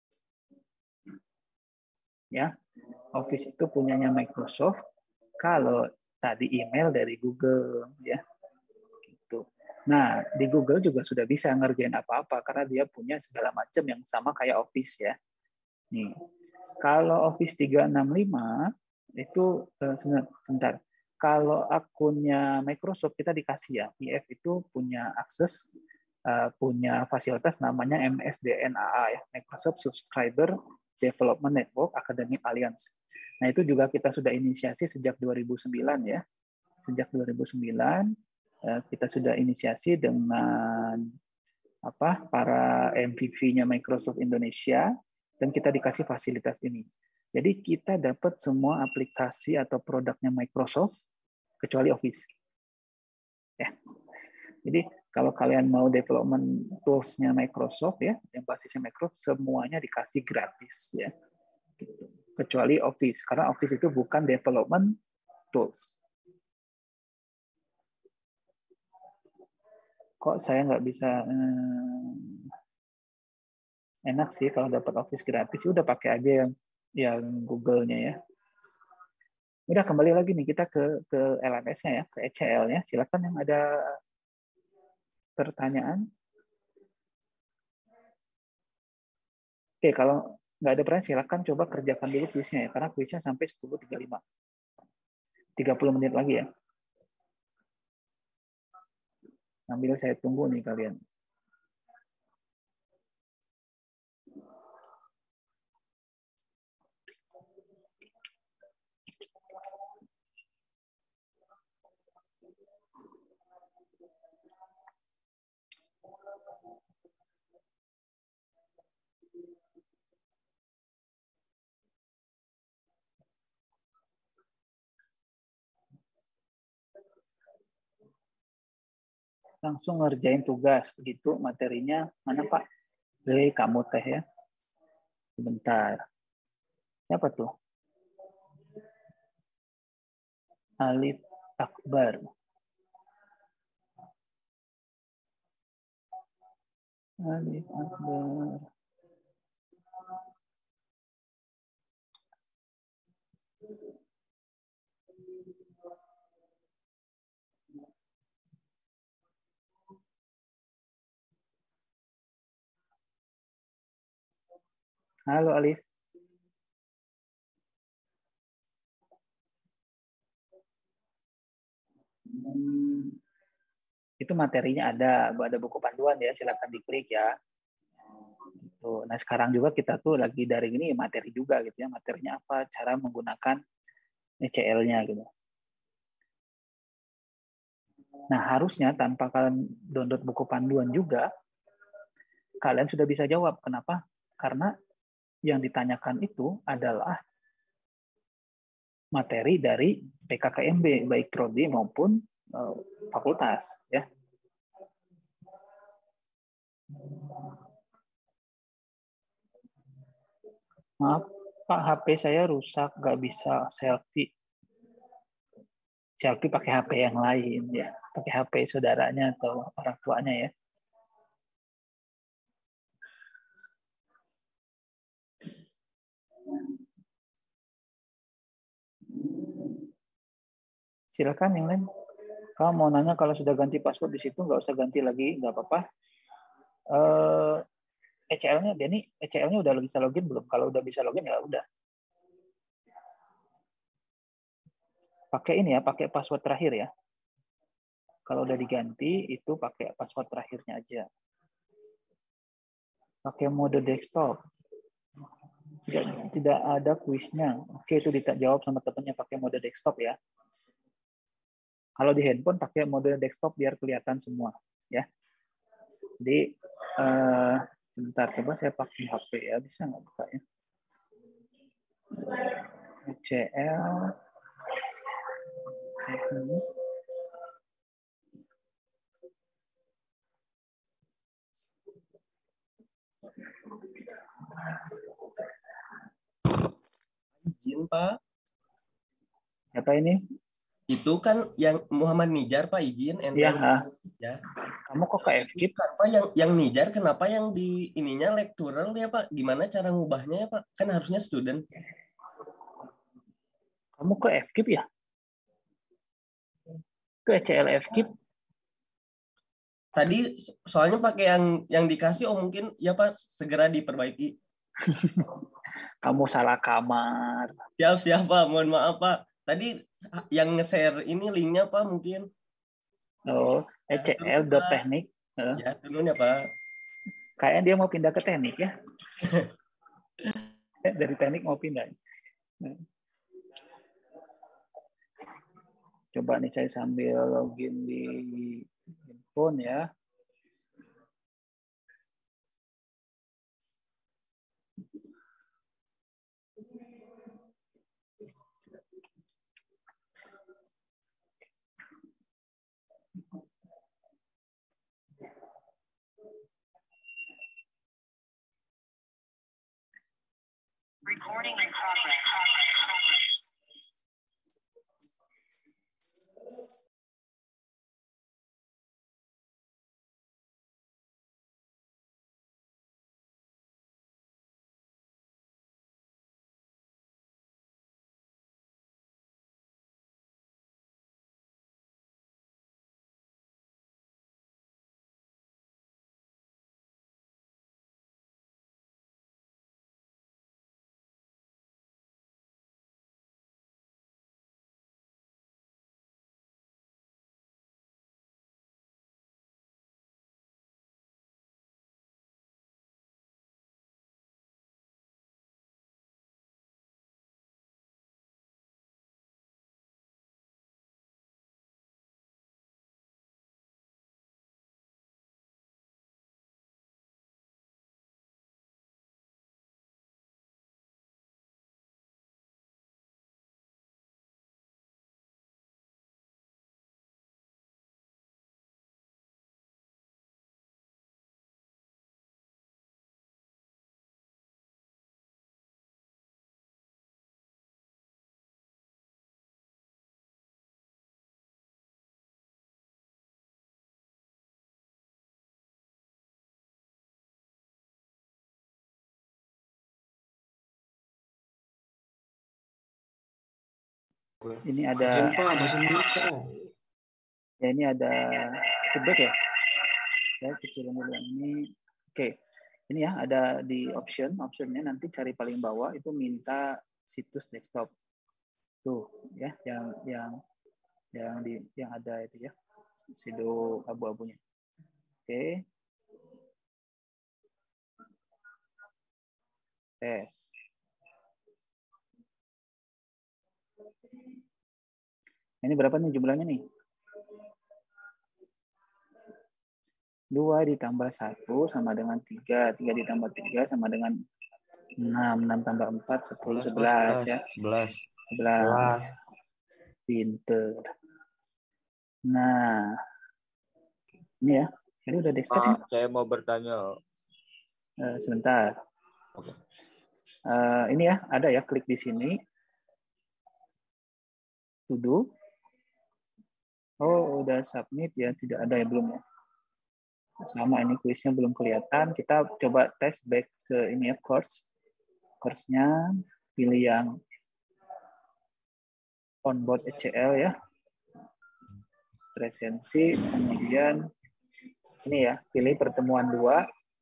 Ya, Office itu punyanya Microsoft. Kalau tadi email dari Google, ya. Nah, di Google juga sudah bisa ngerjain apa-apa karena dia punya segala macam yang sama kayak Office ya. Nih, kalau Office tiga enam lima itu sebentar. Kalau akunnya Microsoft kita dikasih ya, I F itu punya akses, punya fasilitas namanya M S D N A A ya, Microsoft Subscriber Development Network Academic Alliance. Nah, itu juga kita sudah inisiasi sejak dua ribu sembilan ya. Sejak dua ribu sembilan kita sudah inisiasi dengan apa para M V P-nya Microsoft Indonesia dan kita dikasih fasilitas ini. Jadi kita dapat semua aplikasi atau produknya Microsoft kecuali Office. Ya. Jadi kalau kalian mau development tools-nya Microsoft ya, yang basisnya Microsoft semuanya dikasih gratis ya. Gitu. Kecuali Office karena Office itu bukan development tools. Kok saya nggak bisa hmm, enak sih kalau dapat Office gratis, udah pakai aja yang yang Google-nya ya. Udah kembali lagi nih kita ke ke L M S-nya ya, ke E C L-nya. Silakan yang ada pertanyaan. Oke, kalau nggak ada pertanyaan silakan coba kerjakan dulu kuisnya ya, karena kuisnya sampai sepuluh tiga puluh lima. tiga puluh menit lagi ya. Sambil saya tunggu nih kalian. Langsung ngerjain tugas gitu materinya. Mana Pak? Hei, kamu teh ya. Sebentar. Siapa tuh? Alif Akbar. Alif Akbar. Halo Alif. Hmm, itu materinya ada, ada buku panduan ya, silakan diklik ya. Tuh, nah sekarang juga kita tuh lagi dari ini materi juga gitu ya, materinya apa, cara menggunakan E C L-nya gitu. Nah harusnya tanpa kalian download buku panduan juga, kalian sudah bisa jawab. Kenapa? Karena yang ditanyakan itu adalah materi dari P K K M B, baik prodi maupun uh, fakultas ya. Maaf Pak, H P saya rusak, nggak bisa selfie. Selfie pakai H P yang lain ya, pakai H P saudaranya atau orang tuanya ya. Silakan yang lain. Kamu mau nanya kalau sudah ganti password di situ, nggak usah ganti lagi, nggak apa-apa. Uh, E C L-nya, Denny, E C L-nya udah bisa login belum? Kalau udah bisa login, ya udah. Pakai ini ya, pakai password terakhir ya. Kalau udah diganti, itu pakai password terakhirnya aja. Pakai mode desktop. Tidak, tidak ada kuisnya. Oke, itu dijawab sama temennya pakai mode desktop ya. Kalau di handphone pakai mode desktop biar kelihatan semua ya. Jadi uh, sebentar, coba saya pakai H P ya, bisa nggak buka ya? E C L. Izin Pak. Siapa ini? Itu kan yang Muhammad Nijar Pak, izin. Iya. Ya. Kamu kok ke F K I P? Kan Pak yang yang Nijar, kenapa yang di ininya lecturer ya Pak? Gimana cara ngubahnya ya Pak? Kan harusnya student. Kamu ke F K I P ya? Ke E C L F K I P? Tadi soalnya pakai yang yang dikasih, oh mungkin ya Pak, segera diperbaiki. Kamu salah kamar. Siap, siap Pak, mohon maaf Pak. Tadi yang nge-share ini linknya Pak mungkin. Oh, E C L dot teknik. Ya, turun ya Pak. Kayaknya dia mau pindah ke teknik ya. Dari teknik mau pindah. Coba nih saya sambil login di handphone ya. Recording in progress. Ini ada ya ini ada feedback ya. Saya kecilin dulu yang ini. Oke. Ini ya ada di option, optionnya nanti cari paling bawah itu minta situs desktop. Tuh ya yang yang yang di yang ada itu ya. Sido abu-abunya. Oke. Tes. Ini berapa nih jumlahnya nih? dua ditambah satu sama dengan tiga. tiga ditambah tiga sama dengan enam. enam tambah empat, sepuluh, sebelas ya. sebelas. sebelas. Pinter. Nah. Ini ya. Jadi udah desktop ya? Saya mau bertanya. Uh, sebentar. Oke. Uh, ini ya, ada ya, klik di sini. To do. Oh, udah submit ya, tidak ada ya belum ya. Sama ini kuisnya belum kelihatan. Kita coba tes back ke ini ya, course. Course-nya pilih yang onboard E C L ya. presensi, kemudian ini ya, pilih pertemuan dua.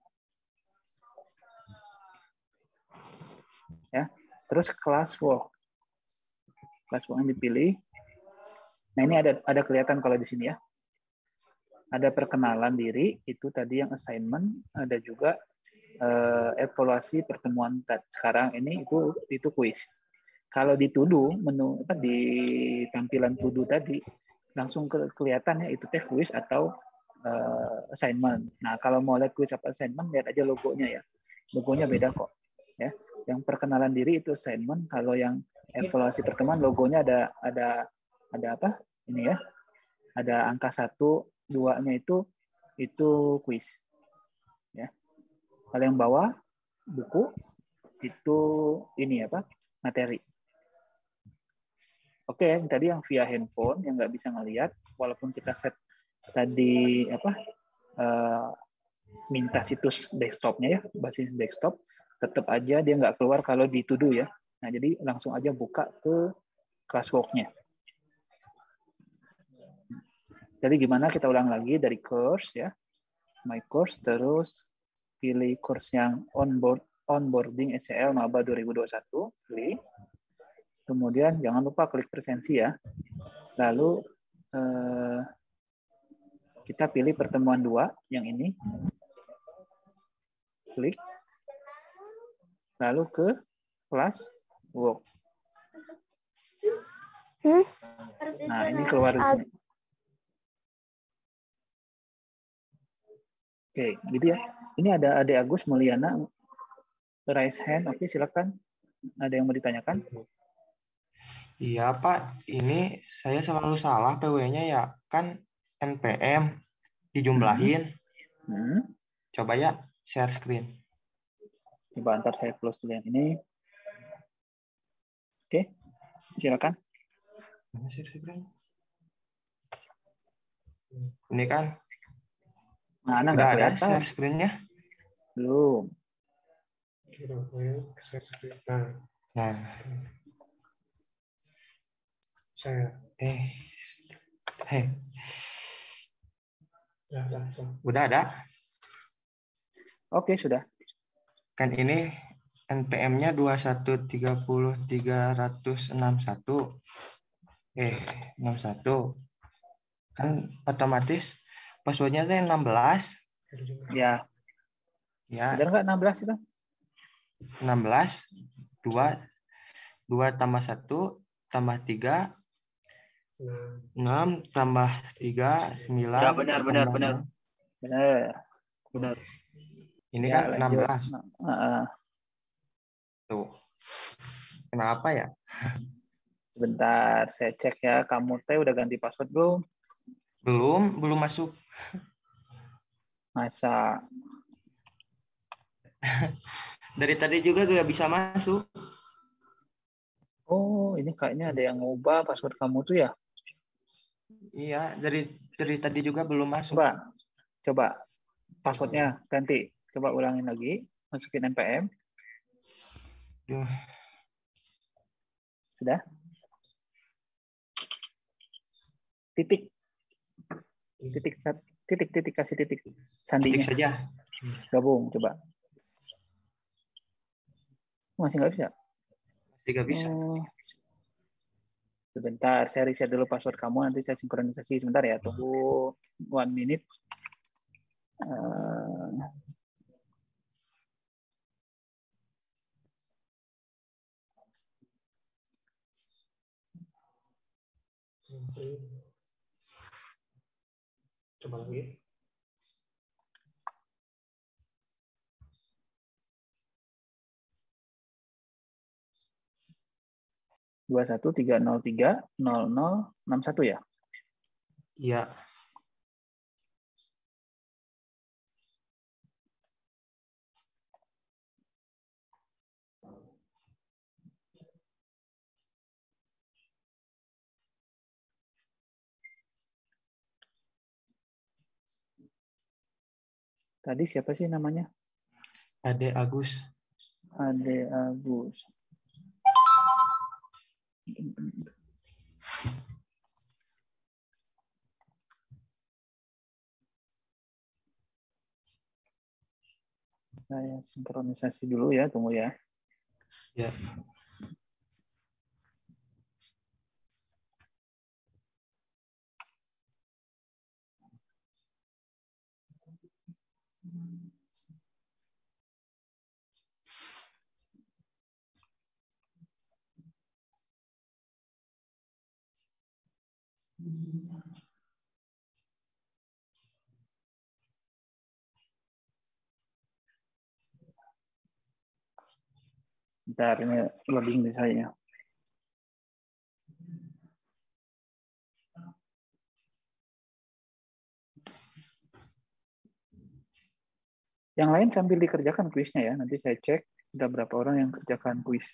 Ya, terus classwork. Classwork yang dipilih. Nah, ini ada ada kelihatan kalau di sini ya. Ada perkenalan diri, itu tadi yang assignment, ada juga uh, evaluasi pertemuan sekarang ini itu itu kuis. Kalau di to do, menu apa di tampilan to do tadi langsung ke, kelihatan ya itu teh kuis atau uh, assignment. Nah, kalau mau lihat kuis apa assignment, lihat aja logonya ya. Logonya beda kok ya. Yang perkenalan diri itu assignment, kalau yang evaluasi pertemuan logonya ada ada ada apa? Ini ya. Ada angka satu, duanya itu itu kuis. Ya. Kalau yang bawah buku itu ini apa? Materi. Oke, yang tadi yang via handphone yang nggak bisa ngelihat, walaupun kita set tadi apa uh, minta situs desktopnya ya, basis desktop, tetap aja dia nggak keluar kalau di to do ya. Nah, jadi langsung aja buka ke classwork-nya. Jadi gimana, kita ulang lagi dari course ya, my course, terus pilih course yang onboard onboarding S C L Maba dua ribu dua puluh satu, pilih. Kemudian jangan lupa klik presensi ya. Lalu eh, kita pilih pertemuan dua yang ini, klik. Lalu ke class work. Nah, ini keluar di sini. Oke, gitu ya. Ini ada Ade Agus Mulyana, raise hand. Oke, silakan. Ada yang mau ditanyakan? Iya, Pak. Ini saya selalu salah P W-nya ya. Kan N P M dijumlahin. Hmm. Hmm. Coba ya, share screen. Coba antar saya close dulu yang ini. Oke, silakan. Mana share screen? Ini kan. Mana udah nggak ada kelihatan? share screen-nya? Belum. Nah. Saya. Eh. Hei. Udah ada? Oke, sudah. Kan ini N P M-nya dua satu tiga nol tiga enam satu. Eh, enam satu. Kan otomatis password-nya itu enam belas. Ya. Ya. Benar nggak enam belas itu? enam belas, dua, dua tambah satu, tambah tiga, enam, tambah tiga, sembilan. Ya, benar, benar, benar. Benar. Benar. Ini Ya, kan lanjut. enam belas. Uh, Tuh. Kenapa ya? Sebentar, saya cek ya. Kamu teh udah ganti password belum? Belum, belum masuk. Masa? Dari tadi juga gak bisa masuk. Oh, ini kayaknya ada yang ngubah password kamu tuh ya? Iya, dari dari tadi juga belum masuk. Coba, coba passwordnya ganti. Coba ulangin lagi, masukin N P M. Duh. Sudah? Titik. Titik, titik, titik, kasih titik. Sandinya. Titik saja. Gabung, coba. Masih nggak bisa? Masih nggak bisa. Oh. Sebentar, saya reset dulu password kamu, nanti saya sinkronisasi. Sebentar ya, tunggu one minute. Uh... Coba lagi. dua satu tiga nol tiga nol nol enam satu ya? Iya. Tadi siapa sih namanya? Ade Agus. Ade Agus. Saya sinkronisasi dulu ya, tunggu ya. Ya. Bentar, ini loading di saya. Yang lain sambil dikerjakan kuisnya ya. Nanti saya cek ada berapa orang yang kerjakan kuis.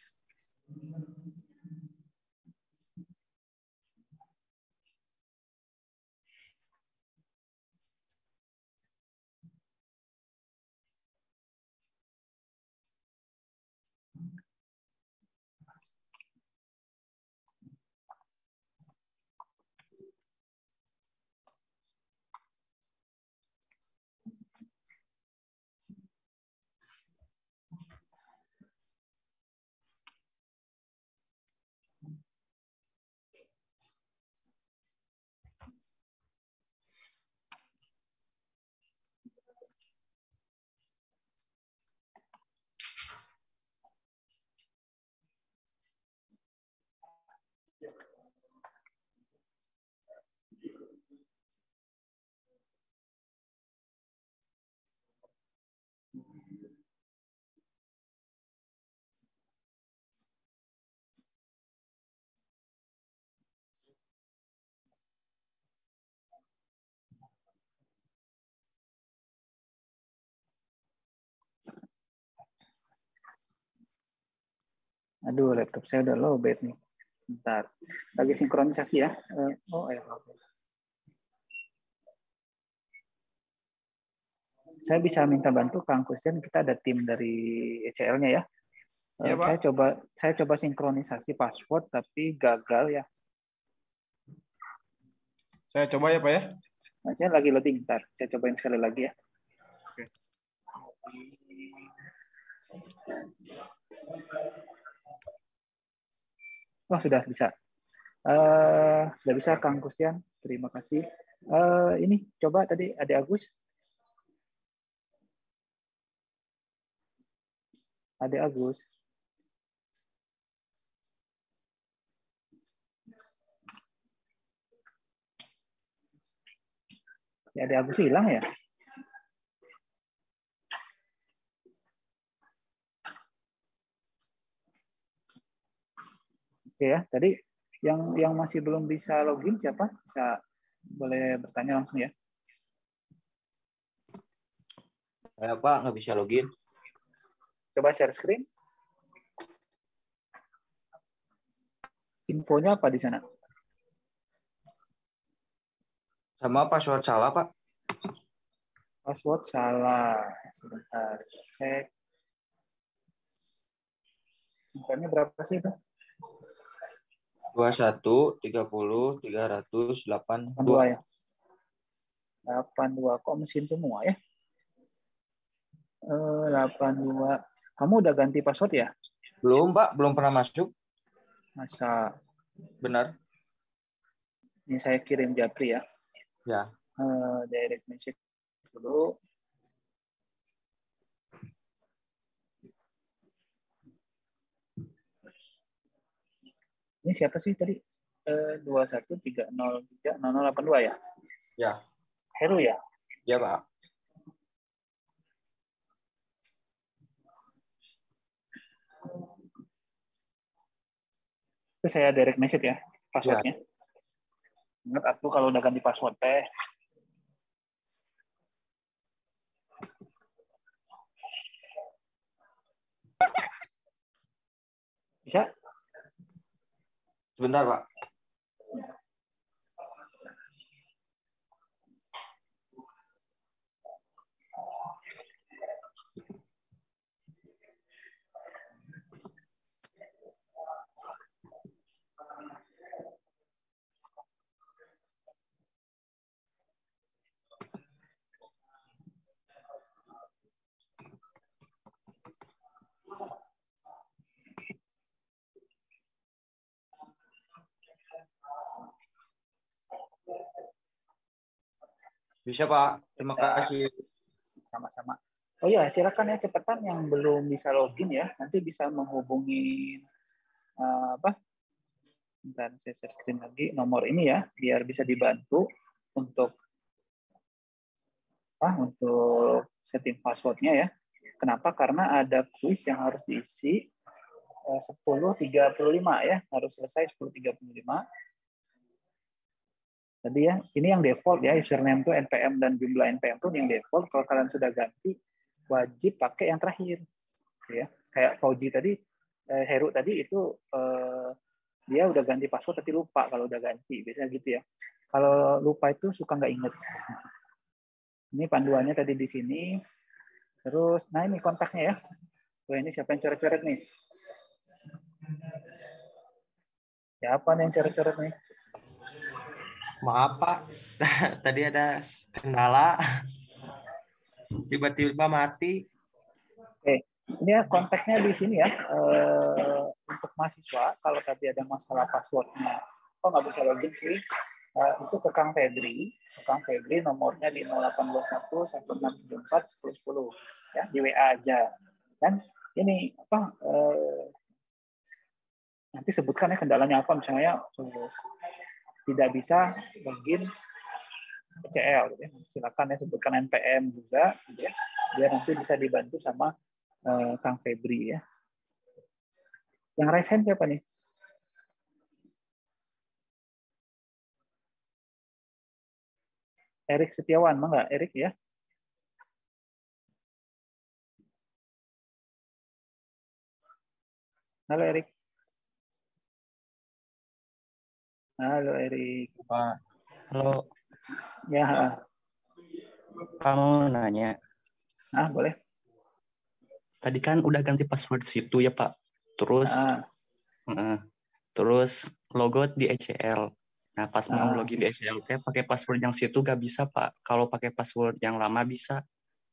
Aduh, laptop saya udah lowbat nih. Bentar. Lagi sinkronisasi ya. Eh, Oh, ya. Saya bisa minta bantu Kang Kusen, kita ada tim dari E C L-nya ya. Eh, Iya, Pak. saya coba saya coba sinkronisasi password tapi gagal ya. Saya coba ya, Pak ya. Nah, saya lagi loading, bentar. Saya cobain sekali lagi ya. Oke. Oh, sudah bisa. Eh, sudah bisa Kang Kustian. Terima kasih. Eh, ini coba tadi ada Agus. Ada Agus. Ya, ada Agus hilang ya? Oke ya, tadi yang yang masih belum bisa login siapa? Bisa boleh bertanya langsung ya. Saya Pak nggak bisa login. Coba share screen. Infonya apa di sana? Sama password salah Pak. Password salah. Sebentar, cek. Infonya berapa sih itu? dua puluh satu, tiga puluh, tiga ratus, delapan puluh dua. delapan puluh dua ya. delapan puluh dua kok mesin semua ya? Eh, delapan puluh dua. Kamu udah ganti password ya? Belum Pak, belum pernah masuk. Masa? Benar. Ini saya kirim Japri ya. Ya. Eh, direct message dulu. Ini siapa sih tadi? Eh, dua satu tiga nol tiga nol nol delapan dua ya? Ya. Heru ya? Ya Pak. Itu saya direct message ya, passwordnya. Ya. Ingat aku kalau udah ganti password teh. Bisa? Sebentar Pak. Bisa, Pak. Terima Bisa. kasih. Sama-sama. Oh ya, silakan ya cepetan yang belum bisa login ya. Nanti bisa menghubungi uh, apa? Bentar, saya share screen lagi nomor ini ya, biar bisa dibantu untuk ah, untuk setting passwordnya ya. Kenapa? Karena ada kuis yang harus diisi uh, sepuluh tiga puluh lima ya, harus selesai sepuluh tiga puluh lima. Tadi ya, ini yang default ya, username itu N P M dan jumlah N P M itu yang default. Kalau kalian sudah ganti, wajib pakai yang terakhir. Ya, kayak Fauji tadi, eh, Heru tadi itu eh, dia udah ganti password tapi lupa kalau udah ganti, biasanya gitu ya. Kalau lupa itu suka nggak inget. Ini panduannya tadi di sini. Terus, nah ini kontaknya ya. Wah ini siapa yang coret-coret nih? Siapa nih yang coret-coret nih? Maaf Pak, tadi ada kendala, tiba-tiba mati. Oke, ini ya kontaknya di sini ya. Eh, untuk mahasiswa, kalau tadi ada masalah passwordnya, kok nggak bisa login sih? Eh, itu ke Kang Febri, ke Kang Febri nomornya di nol delapan dua satu satu enam tujuh empat sepuluh sepuluh ya di W A aja. Dan ini apa? Eh, nanti sebutkan ya kendalanya apa, misalnya eh, tidak bisa login P C L, gitu ya. Silakan ya sebutkan N P M juga, gitu ya, biar nanti bisa dibantu sama uh, Kang Febri ya. Yang resen siapa nih? Erik Setiawan, mau nggak Erik ya? Halo Erik. Halo Erik. Pak. Halo. Ya. Kamu nanya. Ah, boleh. Tadi kan udah ganti password situ ya Pak. Terus, ah. uh, terus logout di E C L. Nah pas ah. mau login di E C L, kayak pakai password yang situ gak bisa Pak. Kalau pakai password yang lama bisa.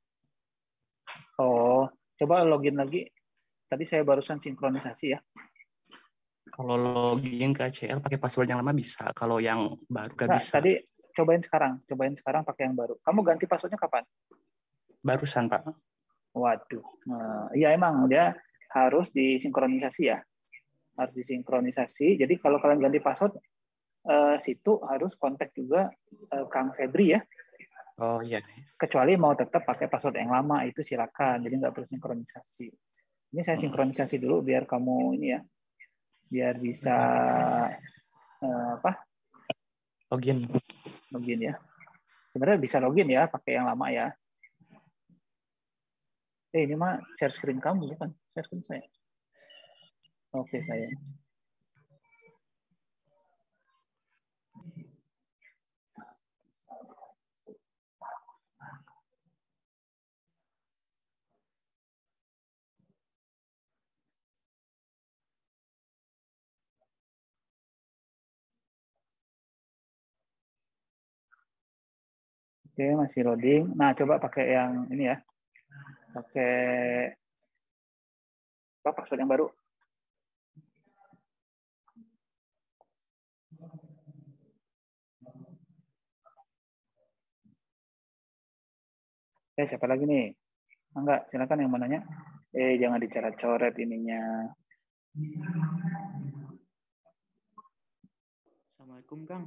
Oh, coba login lagi. Tadi saya barusan sinkronisasi ya. Kalau login ke E C L pakai password yang lama bisa. Kalau yang baru gak nah, bisa. Tadi cobain sekarang, cobain sekarang pakai yang baru. Kamu ganti passwordnya kapan? Barusan Pak. Waduh, nah, iya emang dia harus disinkronisasi ya, harus disinkronisasi. Jadi kalau kalian ganti password, eh, situ harus kontak juga eh, Kang Febri ya. Oh iya. Kecuali mau tetap pakai password yang lama itu silakan. Jadi nggak perlu sinkronisasi. Ini saya sinkronisasi dulu biar kamu ini ya, biar bisa eh, apa? Login. Login ya. Sebenarnya bisa login ya, pakai yang lama ya. Eh ini mah share screen kamu bukan? Share screen saya. Oke saya. Oke, masih loading. Nah, coba pakai yang ini ya. Pakai apa password yang baru? Eh, siapa lagi nih? Enggak, silakan yang mananya. Eh, jangan dicoret-coret ininya. Assalamualaikum, Kang.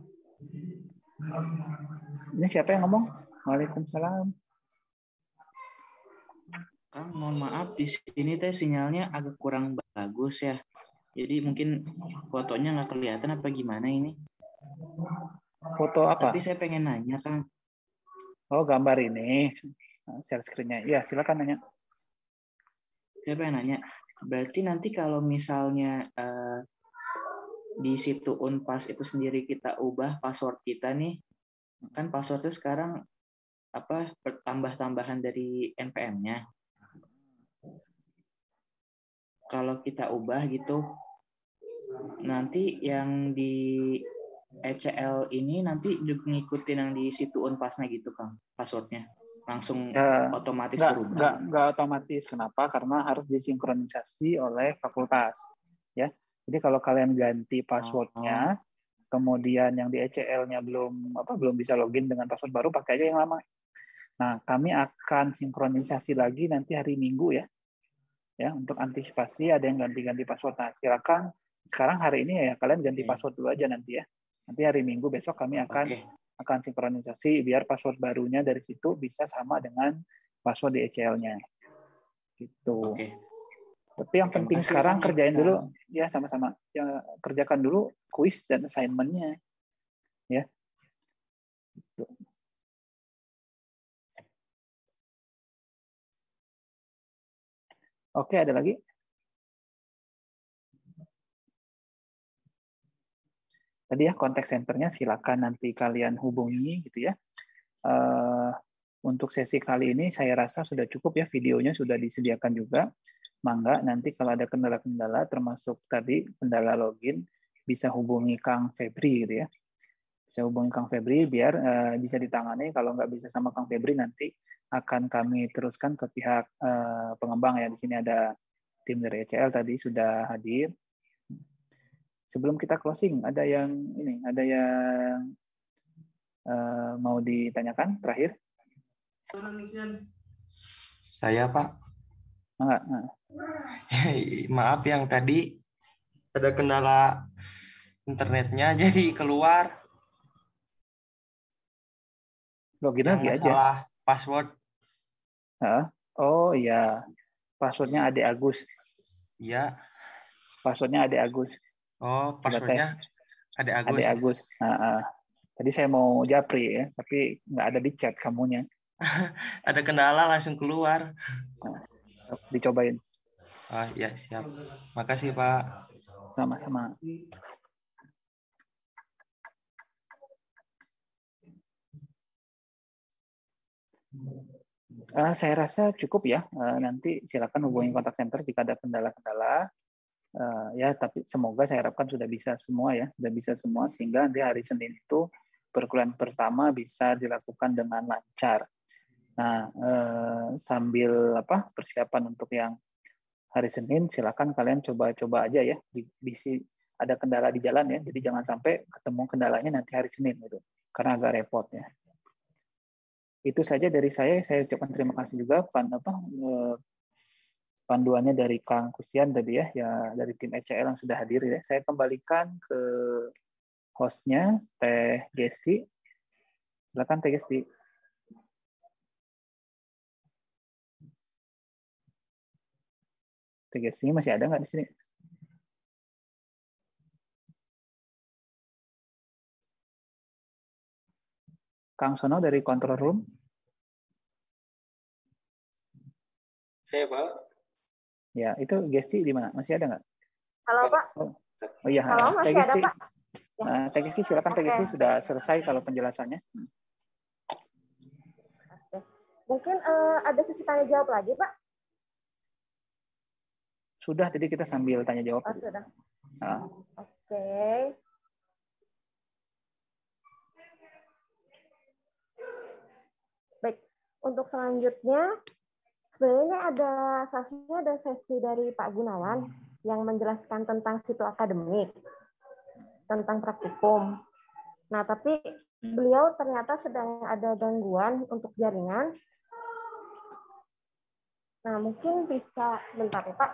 Ini siapa yang ngomong? Waalaikumsalam. Kang, mohon maaf di sini teh sinyalnya agak kurang bagus ya. Jadi mungkin fotonya nggak kelihatan apa gimana ini? Foto apa? Tapi saya pengen nanya, Kang. Oh, gambar ini. Share screen-nya. Iya, silakan nanya. Saya pengen nanya. Berarti nanti kalau misalnya uh, di situ Unpas itu sendiri kita ubah password kita nih, kan password itu sekarang apa tambah-tambahan dari N P M-nya. Kalau kita ubah gitu, nanti yang di E C L ini nanti juga ngikutin yang di situ Unpasnya gitu, Kang, passwordnya langsung ya, otomatis enggak, berubah. Enggak, enggak otomatis. Kenapa? Karena harus disinkronisasi oleh fakultas. Ya. Jadi kalau kalian ganti passwordnya, oh. kemudian yang di E C L-nya belum apa belum bisa login dengan password baru, pakai aja yang lama. Nah, kami akan sinkronisasi lagi nanti hari Minggu ya. Ya, untuk antisipasi ada yang ganti-ganti password. Nah, silakan sekarang hari ini ya kalian ganti password dulu aja nanti ya. Nanti hari Minggu besok kami akan Oke. akan sinkronisasi biar password barunya dari situ bisa sama dengan password di E C L-nya. Gitu. Oke. Tapi yang Oke, penting makasih, sekarang Pak. kerjain Kita- dulu ya sama-sama. Ya, kerjakan dulu kuis dan assignment-nya. Ya. Gitu. Oke, ada lagi? Tadi ya kontak centernya silakan nanti kalian hubungi gitu ya. Uh, untuk sesi kali ini saya rasa sudah cukup ya, videonya sudah disediakan juga. Mangga nanti kalau ada kendala-kendala termasuk tadi kendala login bisa hubungi Kang Febri gitu ya. Bisa hubungi Kang Febri biar uh, bisa ditangani. Kalau nggak bisa sama Kang Febri nanti akan kami teruskan ke pihak uh, pengembang ya. Di sini ada tim dari E C L tadi sudah hadir. Sebelum kita closing, ada yang ini, ada yang uh, mau ditanyakan terakhir? Saya, Pak. Enggak, enggak. Maaf yang tadi ada kendala internetnya jadi keluar. Login Yang lagi aja. masalah password. Hah? Oh iya, passwordnya Ade Agus. Iya. Passwordnya Ade Agus. Oh, passwordnya Ade Agus. Ade Agus. Nah, uh. Tadi saya mau japri ya, tapi nggak ada di chat kamunya. Ada kendala langsung keluar. Nah, dicobain. Oh ya siap. Makasih Pak. Sama-sama. Uh, saya rasa cukup ya. Uh, nanti silakan hubungi kontak center jika ada kendala-kendala. Uh, ya, tapi semoga saya harapkan sudah bisa semua ya, sudah bisa semua sehingga nanti hari Senin itu perkuliahan pertama bisa dilakukan dengan lancar. Nah, uh, sambil apa persiapan untuk yang hari Senin, silakan kalian coba-coba aja ya. Bisa ada kendala di jalan ya, jadi jangan sampai ketemu kendalanya nanti hari Senin gitu, karena agak repot ya. Itu saja dari saya. Saya ucapkan terima kasih juga pan apa uh, panduannya dari Kang Kustian tadi ya, ya dari tim E C L yang sudah hadir ya. Saya kembalikan ke hostnya Teh Gesti. Silakan Teh Gesti. Teh Gesti masih ada nggak di sini? Kang Sono dari control room. Saya Pak. Ya, itu Gesti di mana? Masih ada nggak? Halo Pak. Oh, oh iya. Halo, masih ada Pak. Ya. Uh, Teh Gesti, silakan Teh Gesti, sudah selesai kalau penjelasannya. Oke. Mungkin uh, ada sesi tanya jawab lagi Pak? Sudah, jadi kita sambil tanya jawab. Oh, sudah. Uh. Oke. Baik, untuk selanjutnya sebenarnya ada selanjutnya ada sesi dari Pak Gunawan yang menjelaskan tentang situ akademik, tentang praktikum. Nah, tapi beliau ternyata sedang ada gangguan untuk jaringan. Nah, mungkin bisa bentar ya, Pak.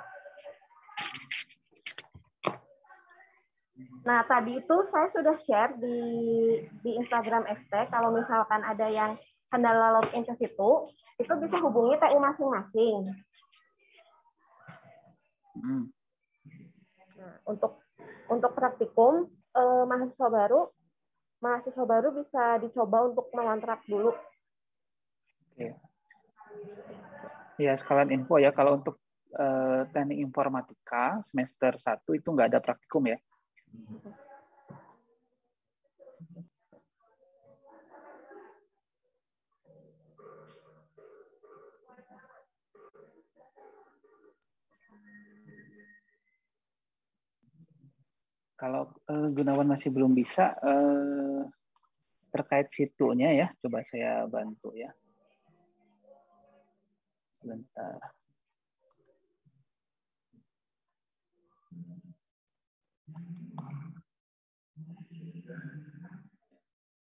Nah, tadi itu saya sudah share di di Instagram F T, kalau misalkan ada yang kendala login ke situ, itu bisa hubungi T U masing-masing. Hmm. Nah, untuk untuk praktikum eh, mahasiswa baru, mahasiswa baru bisa dicoba untuk mengontrak dulu. Oke. Ya, sekalian info ya, kalau untuk eh, teknik informatika semester satu itu nggak ada praktikum ya. Kalau eh, Gunawan masih belum bisa, eh, terkait situnya ya, coba saya bantu ya. Sebentar.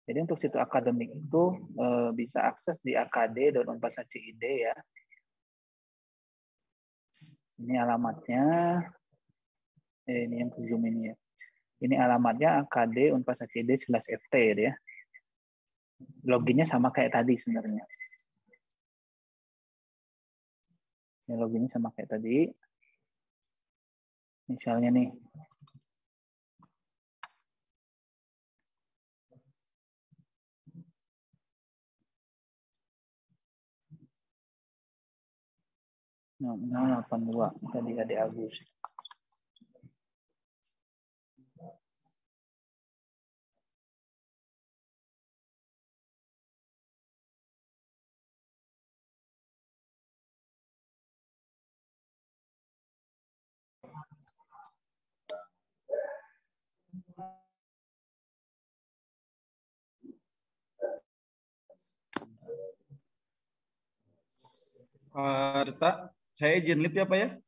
Jadi untuk situs akademik itu eh, bisa akses di a k d dot unpas dot a c i d ya. Ini alamatnya. Eh, ini yang ke Zoom ini ya. Ini alamatnya a k d unpas dot a c i d slash f t ya. Loginnya sama kayak tadi sebenarnya. Ya, loginnya sama kayak tadi. Misalnya nih. nol nol delapan dua tadi ada Agus. Pak Rita, saya izin live ya Pak ya?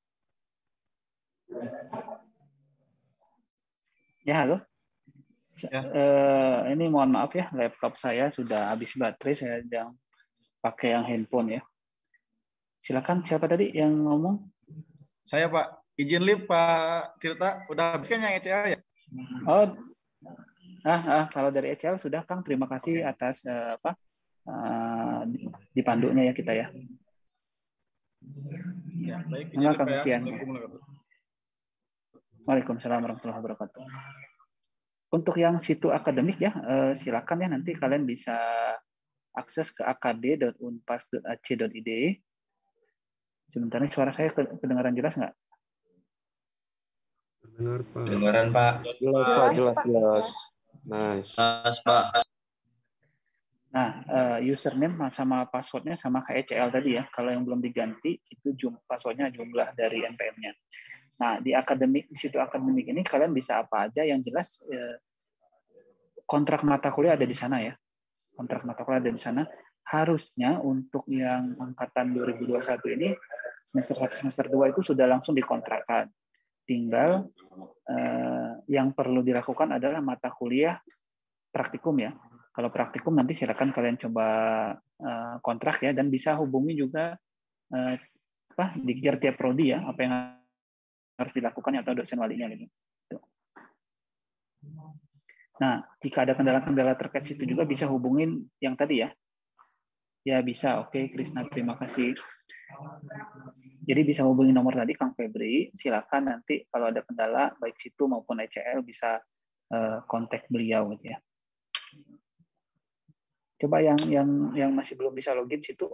Ya, halo. Ya. Uh, ini mohon maaf ya, laptop saya sudah habis baterai, saya sedang pakai yang handphone ya. Silakan, siapa tadi yang ngomong? Saya Pak, izin live Pak Tirta, udah habis kan yang E C A ya? Oh, ah, ah kalau dari E C L sudah Kang, terima kasih okay. atas uh, apa uh, dipandunya ya kita ya. Ya, baik. Enggak, Kang, ya. Waalaikumsalam warahmatullahi wabarakatuh. Untuk yang situ akademik ya, uh, silakan ya nanti kalian bisa akses ke a k d dot unpas dot a c dot i d. Sebentar nih, suara saya kedengaran jelas nggak? Dengar, Pak. Kedengaran, Pak. Jelas, Pak. Jelas, jelas. Nice. Jelas, Pak. Nah, uh, username sama passwordnya sama kayak E C L tadi ya. Kalau yang belum diganti, itu jumlah passwordnya jumlah dari N P M-nya. Nah, di akademik, di situ akademik ini kalian bisa apa aja yang jelas eh, kontrak mata kuliah ada di sana ya. Kontrak mata kuliah ada di sana. Harusnya untuk yang angkatan dua ribu dua puluh satu ini semester satu semester dua itu sudah langsung dikontrakkan. Tinggal eh, yang perlu dilakukan adalah mata kuliah praktikum ya. Kalau praktikum nanti silakan kalian coba eh, kontrak ya, dan bisa hubungi juga eh, apa Dikjer tiap prodi ya, apa yang harus dilakukan atau dosen walinya gitu. Nah, jika ada kendala-kendala terkait situ juga bisa hubungin yang tadi ya. Ya bisa, oke Krisna, terima kasih. Jadi bisa hubungi nomor tadi Kang Febri, silakan nanti kalau ada kendala baik situ maupun E C L bisa uh, kontak beliau gitu ya. Coba yang yang yang masih belum bisa login situ.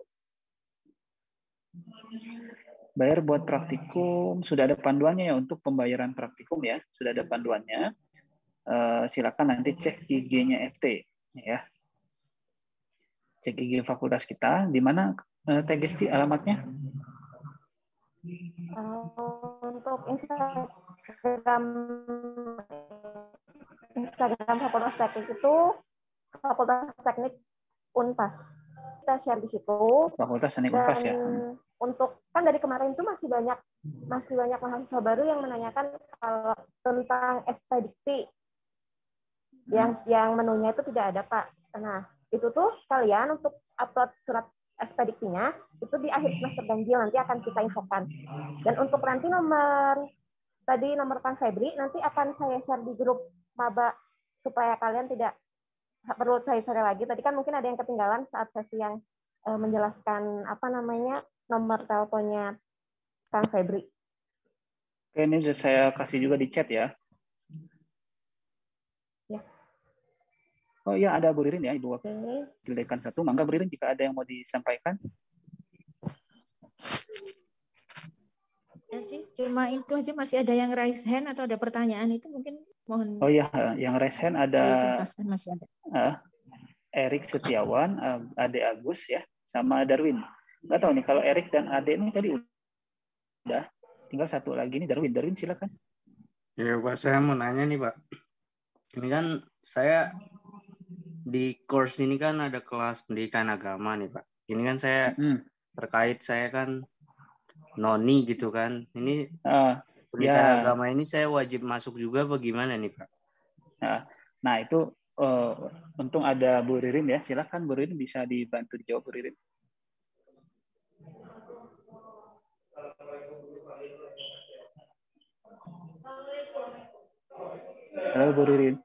Bayar buat praktikum, sudah ada panduannya ya untuk pembayaran praktikum ya, sudah ada panduannya. Uh, silakan nanti cek I G-nya F T ya. Cek I G fakultas kita, di mana uh, T Gesti alamatnya? Uh, untuk Instagram Instagram Fakultas Teknik itu Fakultas Teknik Unpas. Kita share di situ. Fakultas Teknik Unpas ya. Untuk kan dari kemarin itu masih banyak masih banyak mahasiswa baru yang menanyakan kalau tentang ekspedisi yang yang menunya itu tidak ada Pak. Nah itu tuh kalian untuk upload surat ekspedisinya itu di akhir semester ganjil nanti akan kita infokan. Dan untuk nanti nomor tadi nomor Kang Febri nanti akan saya share di grup maba supaya kalian tidak perlu saya share lagi. Tadi kan mungkin ada yang ketinggalan saat sesi yang uh, menjelaskan apa namanya nomor teleponnya Kang Febri. Oke, ini sudah saya kasih juga di chat ya. Ya. Oh iya, ada Bu Ririn ya, Ibu Wakil okay. Dekan satu. Mangga Bu Ririn jika ada yang mau disampaikan. Ya sih, cuma itu aja, masih ada yang raise hand atau ada pertanyaan itu mungkin mohon. Oh iya, yang raise hand ada masih ada. Uh, Erik Setiawan, uh, Ade Agus ya, sama Darwin. Nggak tahu nih kalau Erik dan Ade ini tadi udah, tinggal satu lagi nih Darwin. Darwin silakan. Ya Pak, saya mau nanya nih Pak. Ini kan saya di course ini kan ada kelas pendidikan agama nih Pak. Ini kan saya hmm. terkait saya kan noni gitu kan. Ini uh, pendidikan ya. agama ini saya wajib masuk juga bagaimana nih Pak? Nah, nah itu Oh, untung ada Bu Ririn ya. Silakan Bu Ririn, bisa dibantu dijawab Bu Ririn. Halo Bu Ririn.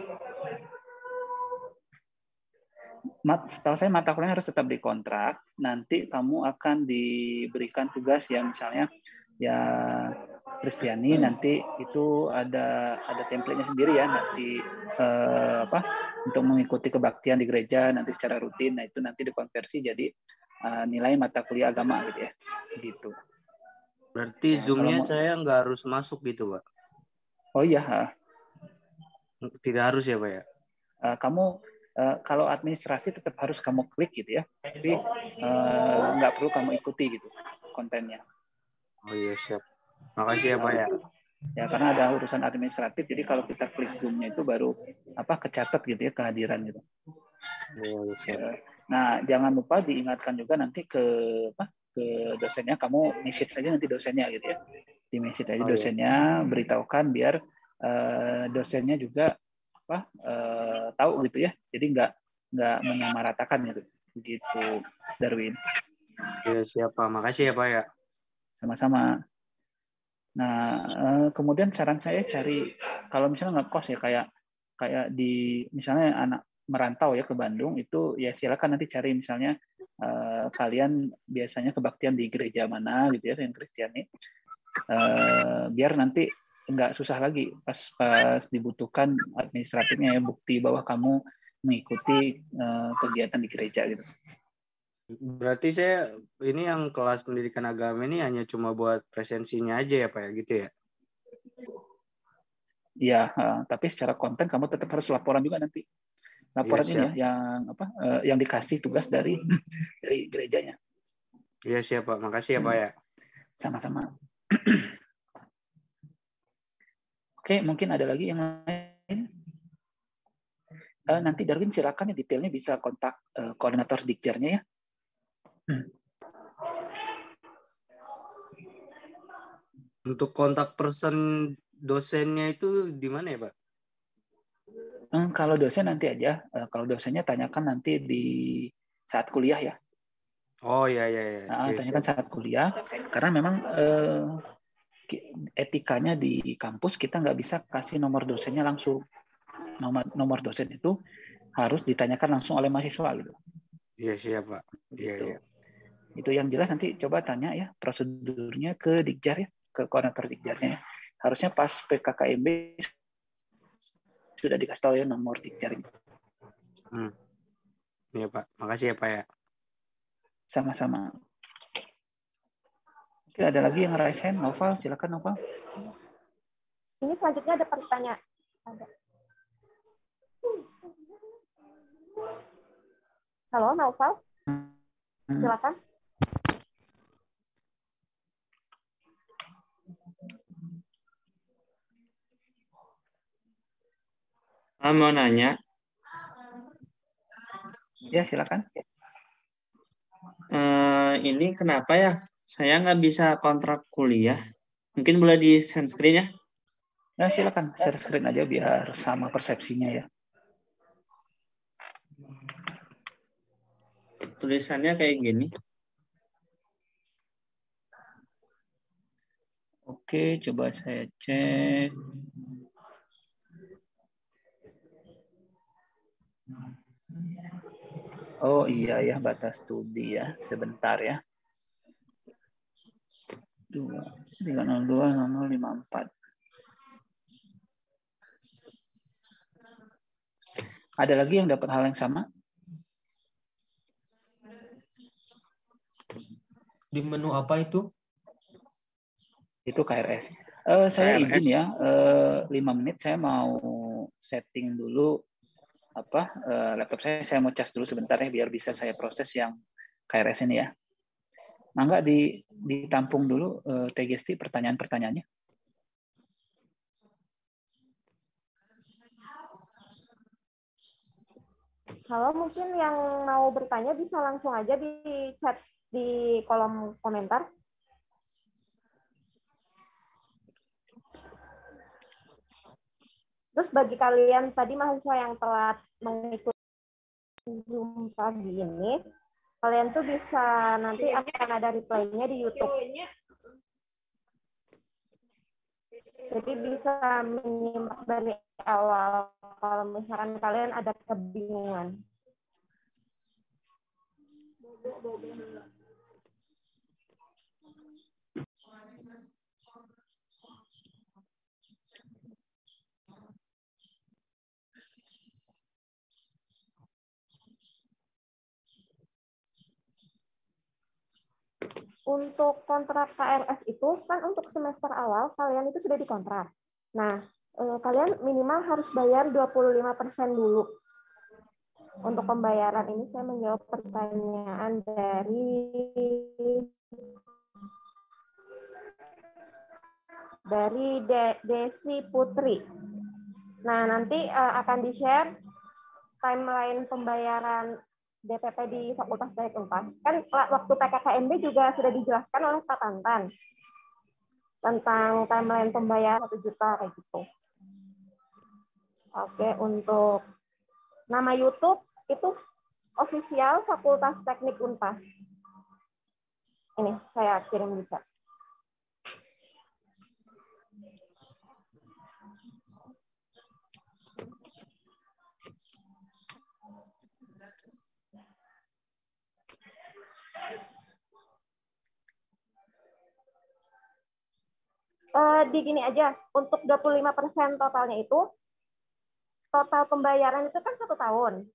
Mat, setahu saya mata kuliah harus tetap dikontrak. Nanti kamu akan diberikan tugas yang misalnya ya Kristiani, nanti itu ada ada template-nya sendiri ya, nanti eh, apa untuk mengikuti kebaktian di gereja nanti secara rutin. Nah itu nanti dikonversi jadi uh, nilai mata kuliah agama gitu ya, gitu. Berarti Nah, Zoom-nya mau, saya nggak harus masuk gitu, Pak? Oh iya. Tidak harus ya, Pak ya? Uh, kamu uh, kalau administrasi tetap harus kamu klik gitu ya, tapi uh, nggak perlu kamu ikuti gitu kontennya. Oh iya, siap. Makasih ya Pak ya. Ya karena ada urusan administratif, jadi kalau kita klik Zoom-nya itu baru apa kecatat gitu ya kehadiran gitu. Ya, siap. Nah jangan lupa diingatkan juga nanti ke apa ke dosennya, kamu message saja nanti dosennya gitu ya, di message aja Oh, dosennya, beritahukan biar uh, dosennya juga apa uh, tahu gitu ya, jadi nggak nggak menyamaratakan gitu, begitu Darwin. Ya siap Pak, makasih ya Pak ya. Sama-sama. Nah, kemudian saran saya cari kalau misalnya ngekos ya kayak kayak di misalnya anak merantau ya ke Bandung itu ya silakan nanti cari misalnya uh, kalian biasanya kebaktian di gereja mana gitu ya yang Kristiani, uh, biar nanti nggak susah lagi pas pas dibutuhkan administratifnya ya, bukti bahwa kamu mengikuti uh, kegiatan di gereja gitu. Berarti saya ini yang kelas pendidikan agama ini hanya cuma buat presensinya aja ya Pak ya gitu ya? Iya, uh, tapi secara konten kamu tetap harus laporan juga nanti. Laporan Iya, ini ya, yang apa? Uh, yang dikasih tugas dari dari gerejanya. Iya siap Pak, makasih ya Pak ya. Sama-sama. Oke, mungkin ada lagi yang lain. Uh, nanti Darwin silakan ya, detailnya bisa kontak uh, koordinator Dikjarnya ya. Untuk kontak person dosennya itu di mana ya Pak? Hmm, kalau dosen nanti aja. Uh, kalau dosennya tanyakan nanti di saat kuliah ya. Oh iya iya iya. Nah, iya tanyakan siap. saat kuliah, karena memang uh, etikanya di kampus kita nggak bisa kasih nomor dosennya langsung. Nomor nomor dosen itu harus ditanyakan langsung oleh mahasiswa gitu. Iya siap Pak. Iya Gitu. iya. Itu yang jelas nanti coba tanya ya prosedurnya ke Dikjar ya, ke koordinator Dikjarnya. Ya. Harusnya pas P K K M B sudah dikasih tahu ya nomor Dikjar. Hmm. Iya Pak, makasih ya Pak ya. Sama-sama. Oke, ada lagi yang raise hand, Noval, silakan Noval. Ini selanjutnya ada pertanyaan. Ada. Halo, Noval. Silakan. Ah, mau nanya. Ya, silakan. Uh, ini kenapa ya saya nggak bisa kontrak kuliah? Mungkin boleh di share screen ya? Ya, silakan share screen aja biar sama persepsinya ya. Tulisannya kayak gini. Oke, coba saya cek. Oh iya ya, batas studi ya. Sebentar ya. tiga nol dua nol lima empat. Ada lagi yang dapat hal yang sama? Di menu apa itu? Itu K R S. Uh, saya K R S. izin ya, uh, lima menit saya mau setting dulu apa uh, laptop saya. Saya mau cas dulu sebentar ya, biar bisa saya proses yang K R S ini ya. Mangga di ditampung dulu uh, T G S T pertanyaan-pertanyaannya. Halo, mungkin yang mau bertanya bisa langsung aja di chat di kolom komentar. Terus bagi kalian tadi mahasiswa yang telat mengikuti Zoom pagi ini, kalian tuh bisa nanti akan ada replaynya di YouTube. Jadi bisa menyimak dari awal kalau misalkan kalian ada kebingungan. Untuk kontrak K R S itu kan untuk semester awal kalian itu sudah dikontrak. Nah, eh, kalian minimal harus bayar dua puluh lima persen dulu. Untuk pembayaran ini saya menjawab pertanyaan dari dari De Desi Putri. Nah, nanti uh, akan di-share timeline pembayaran D P P di Fakultas Teknik Unpad. Kan waktu P K K M B juga sudah dijelaskan oleh Pak Tantan tentang timeline pembayaran satu juta kayak gitu. Oke, untuk nama YouTube itu official Fakultas Teknik Unpad. Ini saya kirim di chat. Uh, di gini aja, untuk dua puluh lima persen totalnya itu, total pembayaran itu kan satu tahun.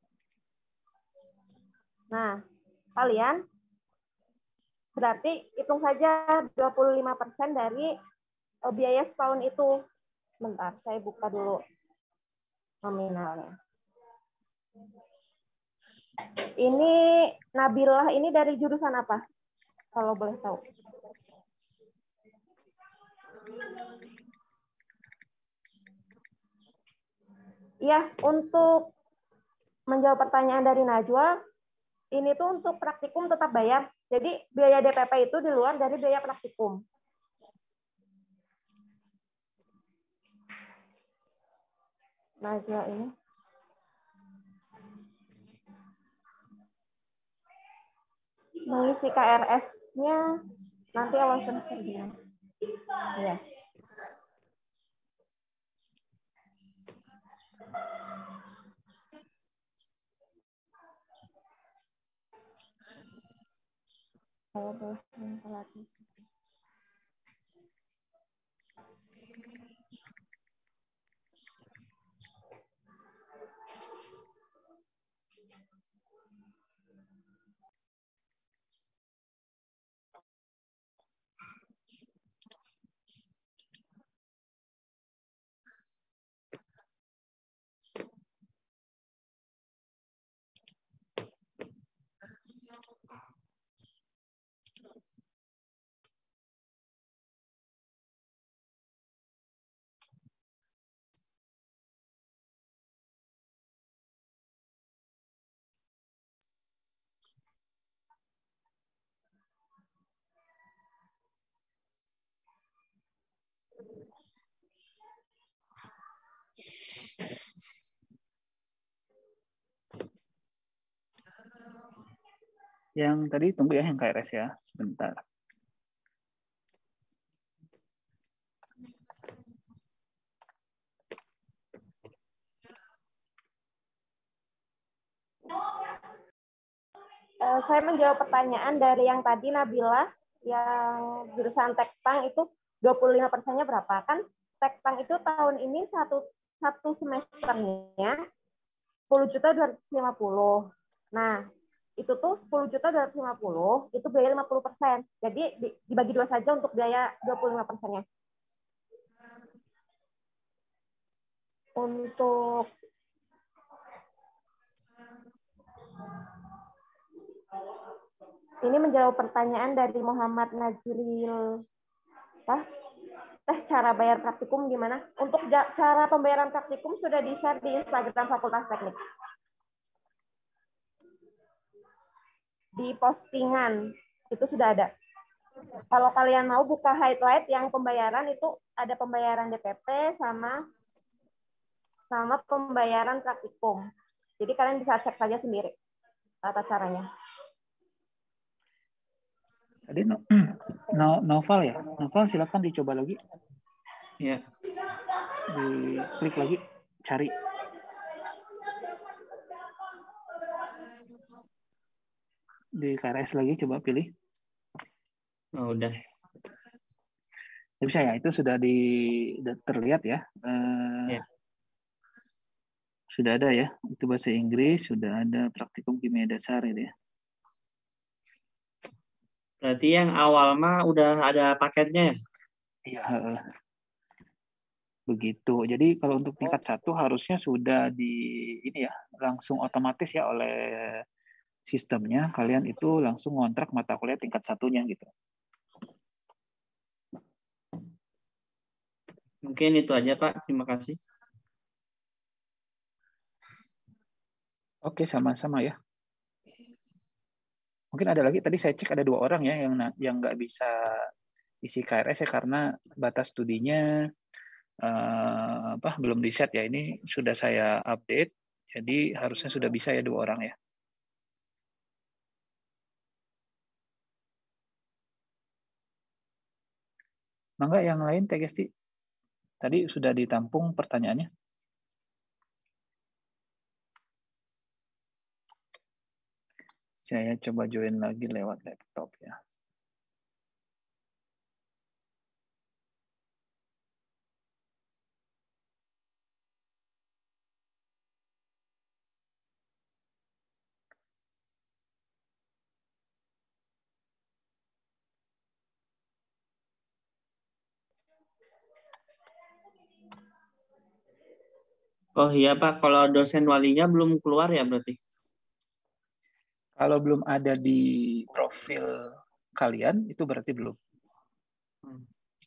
Nah, kalian berarti hitung saja dua puluh lima persen dari uh, biaya setahun itu. Bentar, saya buka dulu nominalnya. Ini Nabilah ini dari jurusan apa? Kalau boleh tahu. Ya, untuk menjawab pertanyaan dari Najwa, ini tuh untuk praktikum tetap bayar. Jadi biaya D P P itu di luar dari biaya praktikum. Najwa ini. Mengisi K R S-nya nanti awal semester gimana? Ya. Saya boleh minta lagi. Yang tadi tunggu ya, yang K R S ya, sebentar. Uh, saya menjawab pertanyaan dari yang tadi Nabila, yang jurusan Tekpang itu dua puluh lima persennya berapa? Kan Tekpang itu tahun ini satu, satu semesternya sepuluh juta dua ratus lima puluh. Nah, itu tuh sepuluh juta dua ratus lima puluh, itu biaya lima puluh persen. Jadi dibagi dua saja untuk biaya dua puluh lima persennya. Untuk ini menjawab pertanyaan dari Muhammad Najril. Apa? Teh cara bayar praktikum gimana? Untuk cara pembayaran praktikum sudah di-share di Instagram Fakultas Teknik. Di postingan itu sudah ada. Kalau kalian mau buka highlight yang pembayaran itu ada pembayaran D P P sama sama pembayaran praktikum. Jadi kalian bisa cek saja sendiri tata caranya. Tadi no, no, Noval ya, Noval silakan dicoba lagi. Ya. Diklik lagi, cari. Di K R S lagi, coba pilih. Oh, udah. Ya, bisa ya, itu sudah di terlihat ya. Uh, ya. Sudah ada ya, itu bahasa Inggris, sudah ada praktikum kimia dasar itu ya. Berarti yang awal mah udah ada paketnya ya? Iya. Begitu. Jadi kalau untuk tingkat satu harusnya sudah di ini ya, langsung otomatis ya oleh sistemnya. Kalian itu langsung ngontrak mata kuliah tingkat satunya gitu. Mungkin itu aja Pak. Terima kasih. Oke, sama-sama ya. Mungkin ada lagi, tadi saya cek ada dua orang ya yang yang nggak bisa isi K R S ya karena batas studinya eh, apa belum di set ya. Ini sudah saya update, jadi harusnya sudah bisa ya dua orang ya. Mangga yang lain Teh Gesti. Tadi sudah ditampung pertanyaannya. Saya coba join lagi lewat laptop ya. Oh iya Pak, kalau dosen walinya belum keluar ya berarti? Kalau belum ada di profil kalian, itu berarti belum. Hmm.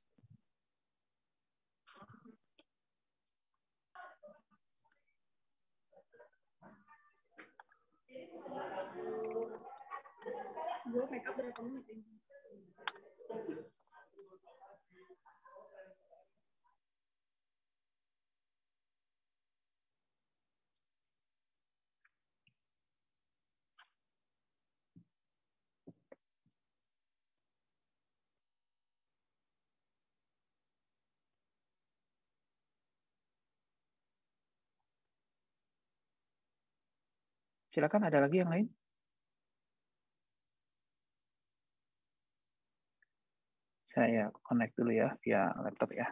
Silakan, ada lagi yang lain? Saya connect dulu ya via laptop ya.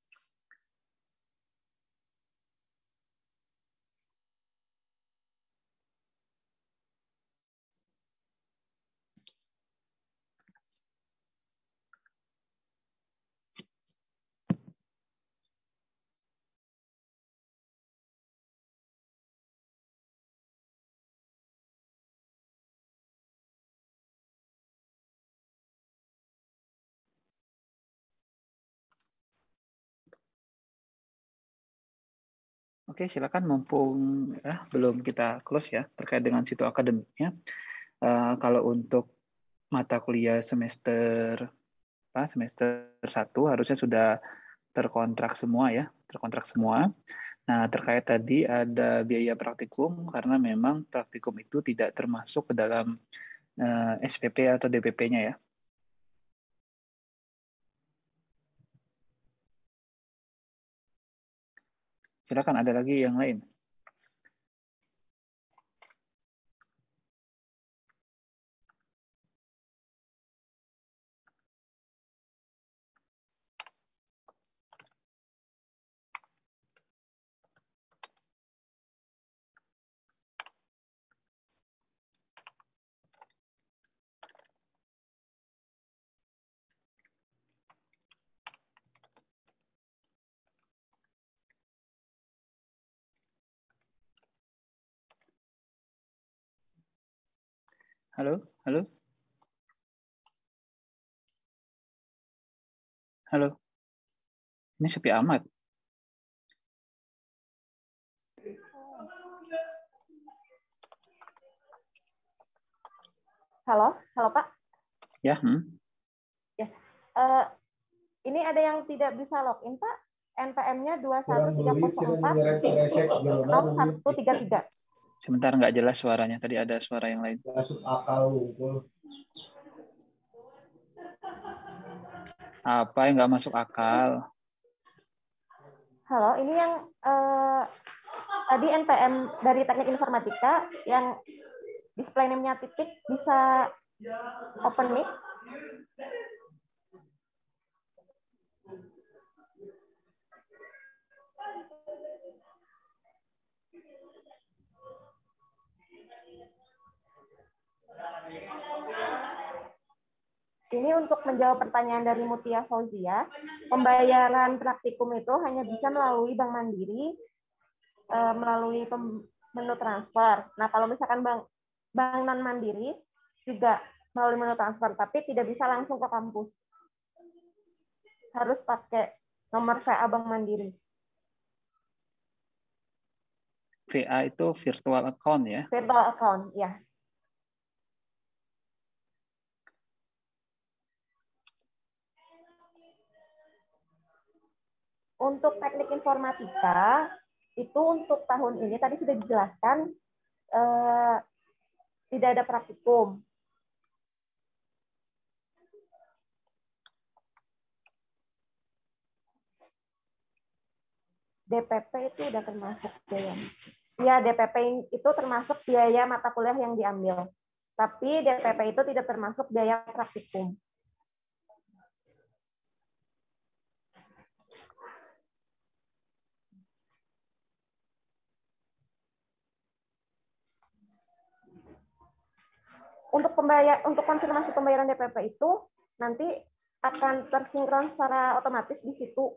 Oke, silakan mumpung ya, belum kita close ya terkait dengan situ akademiknya. Uh, kalau untuk mata kuliah semester apa, semester satu harusnya sudah terkontrak semua ya, terkontrak semua. Nah, terkait tadi ada biaya praktikum karena memang praktikum itu tidak termasuk ke dalam uh, S P P atau D P P-nya ya. Silakan, ada lagi yang lain. Halo, halo. Halo. Ini sepi amat. Halo, halo Pak. Ya, hmm. Ya, uh, ini ada yang tidak bisa login Pak. N P M-nya dua satu tiga nol empat nol satu tiga tiga. Sebentar, nggak jelas suaranya. Tadi ada suara yang lain. Masuk akal. Apa yang nggak masuk akal? Halo, ini yang eh, tadi N P M dari Teknik Informatika yang display name-nya titik bisa open mic. Ini untuk menjawab pertanyaan dari Mutia Fauzia, pembayaran praktikum itu hanya bisa melalui Bank Mandiri, melalui menu transfer. Nah, kalau misalkan bank bank non mandiri juga melalui menu transfer, tapi tidak bisa langsung ke kampus. Harus pakai nomor V A Bank Mandiri. V A itu virtual account ya? Virtual account, ya. Untuk teknik informatika, itu untuk tahun ini tadi sudah dijelaskan, eh, tidak ada praktikum. D P P itu udah termasuk biaya. Ya, D P P itu termasuk biaya mata kuliah yang diambil. Tapi D P P itu tidak termasuk biaya praktikum. Untuk pembayar, untuk konfirmasi pembayaran D P P itu nanti akan tersinkron secara otomatis di situ.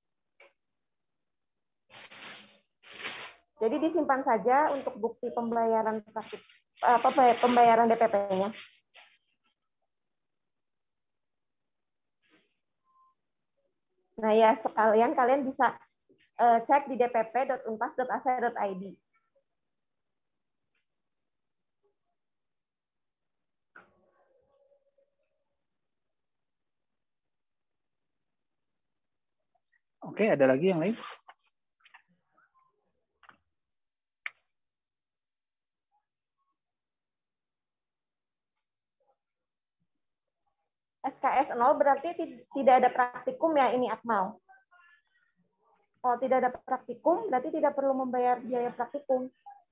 Jadi disimpan saja untuk bukti pembayaran praktik, pembayaran D P P-nya. Nah ya, sekalian kalian bisa cek di d p p dot unpas dot a c dot i d. Oke, ada lagi yang lain? S K S nol berarti tidak ada praktikum ya, ini Akmal. Kalau tidak ada praktikum, berarti tidak perlu membayar biaya praktikum.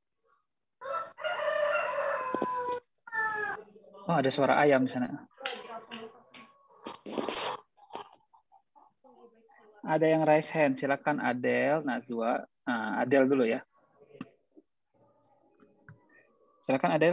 Oh, ada suara ayam di sana. Ada yang raise hand, silakan Adel, Nazwa. Nah, Adel dulu ya. Silakan Adel.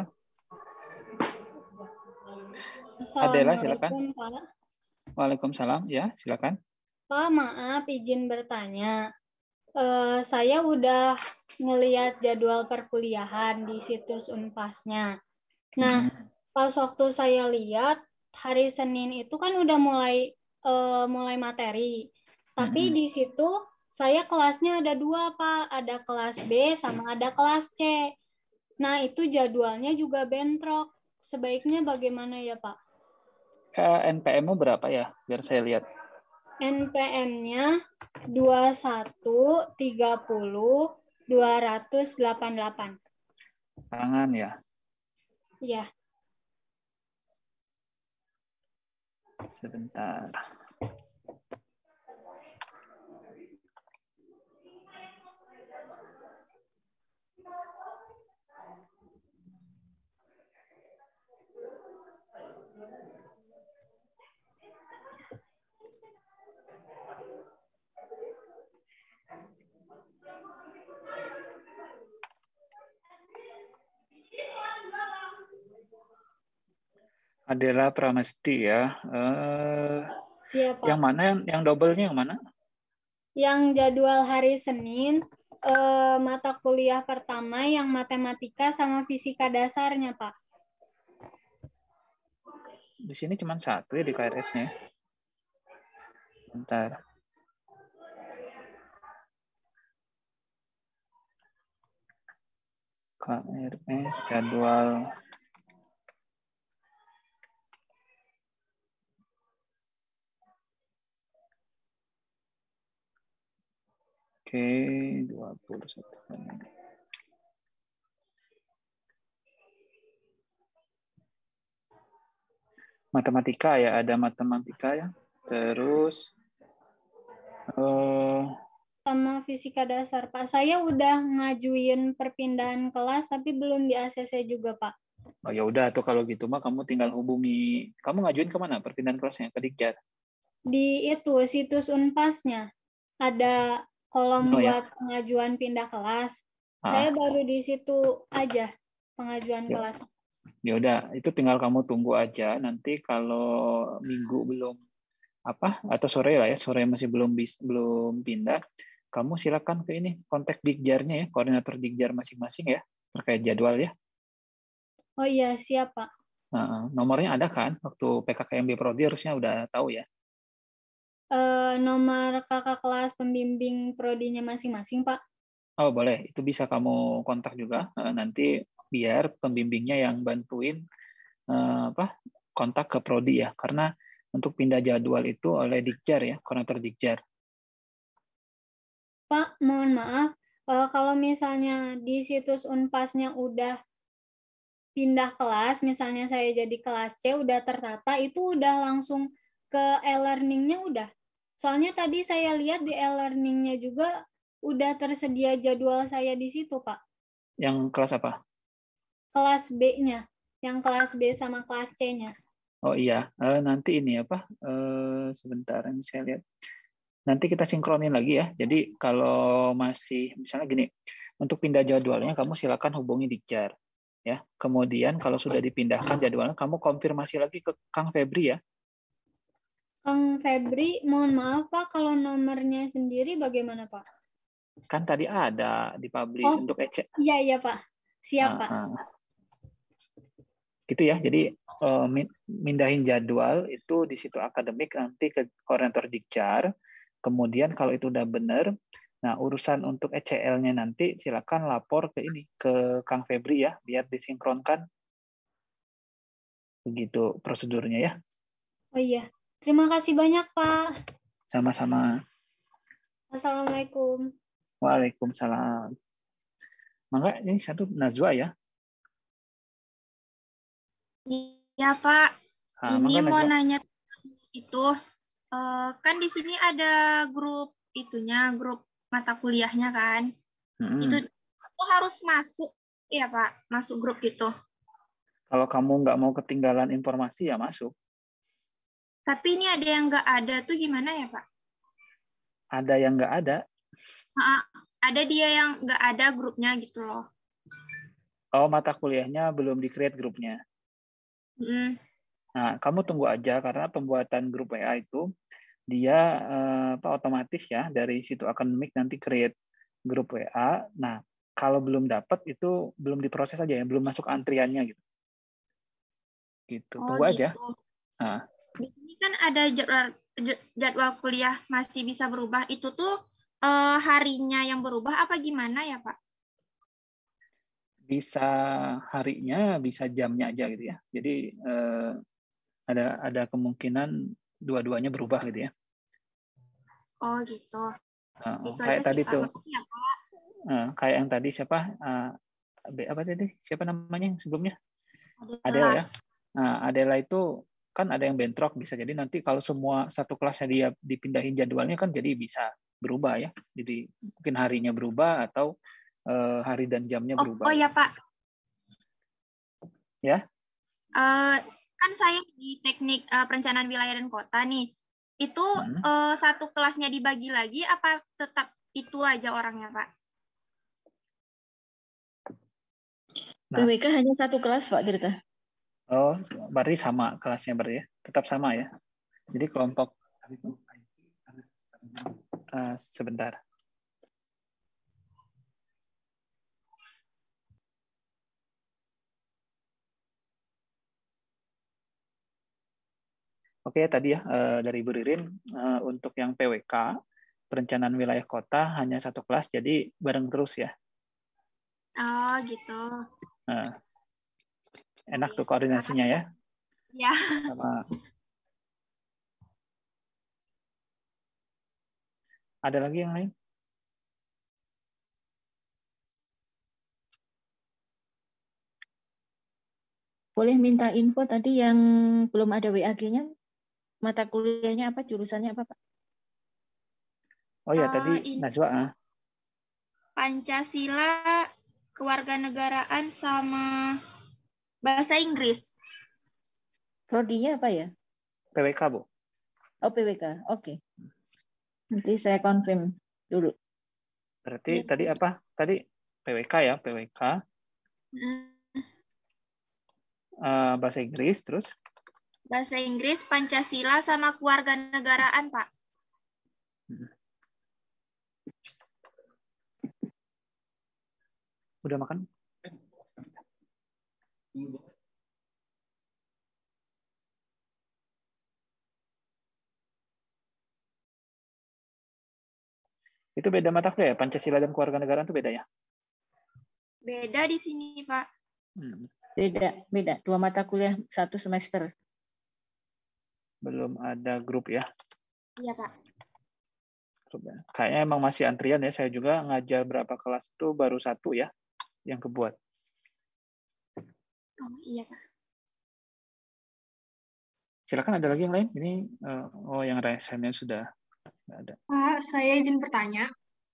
Adela, silakan. Pak. Waalaikumsalam, ya, silakan. Pak, maaf izin bertanya. Uh, saya udah ngelihat jadwal perkuliahan di situs Unpasnya. Nah, hmm. pas waktu saya lihat hari Senin itu kan udah mulai uh, mulai materi. Tapi hmm. di situ saya kelasnya ada dua, Pak. Ada kelas B sama ada kelas C. Nah, itu jadwalnya juga bentrok. Sebaiknya bagaimana ya, Pak? Uh, N P M-nya berapa ya? Biar saya lihat. N P M-nya dua puluh satu, tiga puluh, dua ratus delapan puluh delapan. Tangan ya? Iya. Sebentar. Adela Pramesti ya. Uh, ya Pak. Yang mana yang, yang double-nya yang mana? Yang jadwal hari Senin, uh, mata kuliah pertama yang matematika sama fisika dasarnya, Pak. Di sini cuma satu ya di K R S-nya. Bentar. K R S jadwal Oke, dua puluh satu. Matematika ya, ada matematika ya. Terus uh, sama fisika dasar, Pak. Saya udah ngajuin perpindahan kelas tapi belum di A C C juga, Pak. oh ya udah tuh kalau gitu mah kamu tinggal hubungi. Kamu ngajuin kemana perpindahan kelasnya? Ke Dikjar? Di itu situs Unpasnya ada kolom Oh, ya. buat pengajuan pindah kelas. Ah. Saya baru di situ aja pengajuan Ya. kelas. Ya udah, itu tinggal kamu tunggu aja. Nanti kalau minggu belum apa atau sore lah ya, sore masih belum bis, belum pindah, kamu silakan ke ini kontak Dikjarnya ya, koordinator Dikjar masing-masing ya terkait jadwal ya. Oh iya, siap, Pak. Nah, nomornya ada kan? Waktu P K K M B Prodi harusnya udah tahu ya. Eh, nomor kakak kelas pembimbing prodinya masing-masing, Pak. Oh boleh, itu bisa kamu kontak juga nanti biar pembimbingnya yang bantuin eh, apa kontak ke prodi ya, karena untuk pindah jadwal itu oleh Dikjar ya, koordinator Dikjar. Pak, mohon maaf, eh, kalau misalnya di situs Unpasnya udah pindah kelas, misalnya saya jadi kelas C udah tertata, itu udah langsung ke e-learning-nya udah. Soalnya tadi saya lihat di e-learning-nya juga udah tersedia jadwal saya di situ, Pak. Yang kelas apa? Kelas B-nya, yang kelas B sama kelas C-nya. Oh iya, uh, nanti ini apa? Uh, sebentar, ini saya lihat. Nanti kita sinkronin lagi ya. Jadi kalau masih misalnya gini, untuk pindah jadwalnya kamu silakan hubungi Dikjar, ya. Kemudian kalau sudah dipindahkan jadwalnya, kamu konfirmasi lagi ke Kang Febri ya. Kang Febri, mohon maaf Pak, kalau nomornya sendiri bagaimana Pak? Kan tadi ada di publish oh, untuk E C. Iya iya Pak, siap uh, Pak. Uh. Gitu ya. Jadi uh, mindahin jadwal itu di situ akademik nanti ke koordinator Dikjar. Kemudian kalau itu udah benar, nah urusan untuk E C L-nya nanti silakan lapor ke ini ke Kang Febri ya, biar disinkronkan. Begitu prosedurnya ya. Oh iya, terima kasih banyak Pak. Sama-sama. Assalamualaikum. Waalaikumsalam. Mangga ini satu Najwa ya. Iya Pak. Ah, ini mangga, mau Najwa. nanya itu uh, kan di sini ada grup itunya, grup mata kuliahnya kan. Hmm. Itu aku harus masuk ya Pak, masuk grup gitu. Kalau kamu nggak mau ketinggalan informasi ya masuk. Tapi ini ada yang nggak ada tuh gimana ya Pak? Ada yang nggak ada? Uh, ada dia yang nggak ada grupnya gitu loh. Oh, mata kuliahnya belum di-create grupnya. Mm. Nah, kamu tunggu aja karena pembuatan grup W A itu dia eh, apa otomatis ya dari situ akademik nanti create grup W A. Nah, kalau belum dapat itu belum diproses aja ya, belum masuk antriannya gitu. Gitu. Oh, tunggu gitu. aja. Nah. Di sini kan ada jadwal jadwal kuliah masih bisa berubah. Itu tuh eh, harinya yang berubah apa gimana ya, Pak? Bisa harinya, bisa jamnya aja gitu ya. Jadi eh, ada ada kemungkinan dua-duanya berubah gitu ya. Oh gitu. Uh, itu kayak aja tadi sih, tuh. Pak. Ya, Pak. Uh, kayak yang tadi siapa? Uh, apa tadi? Siapa namanya yang sebelumnya? Adela, Adela ya. Nah, Adela itu kan ada yang bentrok, bisa jadi nanti kalau semua satu kelasnya dia dipindahin jadwalnya kan jadi bisa berubah ya. Jadi mungkin harinya berubah atau uh, hari dan jamnya oh, berubah. Oh ya Pak. Ya. Uh, kan saya di teknik uh, perencanaan wilayah dan kota nih. Itu hmm. uh, satu kelasnya dibagi lagi apa tetap itu aja orangnya Pak? Nah. P W K hanya satu kelas Pak Tirta. Oh, berarti sama kelasnya berarti ya? Tetap sama ya? Jadi kelompok uh, sebentar. Oke, tadi ya dari Ibu Ririn untuk yang P W K perencanaan wilayah kota hanya satu kelas, jadi bareng terus ya. Oh gitu. Nah, enak tuh koordinasinya ya. Ya. Sama. Ada lagi yang lain? boleh minta info tadi yang belum ada W A G-nya, mata kuliahnya apa, jurusannya apa, Pak? Oh ya, Uh, tadi ini Najwa. Ah. Pancasila, kewarganegaraan, sama bahasa Inggris. Prodinya apa ya? P W K, Bu. Oh, P W K. Oke. Nanti saya confirm dulu. Berarti Ya. tadi apa? Tadi P W K ya, P W K. Hmm. Uh, bahasa Inggris, terus? Bahasa Inggris, Pancasila, sama kewarganegaraan, Pak. Hmm. Udah makan? Itu beda mata kuliah ya? Pancasila dan kewarganegaraan itu beda ya? Beda di sini, Pak. Hmm. Beda, beda. Dua mata kuliah satu semester. Belum ada grup ya? Iya, Pak. Kayaknya emang masih antrian ya. Saya juga ngajar berapa kelas itu baru satu ya yang kebuat. Oh, iya, Pak. Silakan, ada lagi yang lain? Ini uh, oh yang resennya sudah nggak ada. Pak, saya izin bertanya.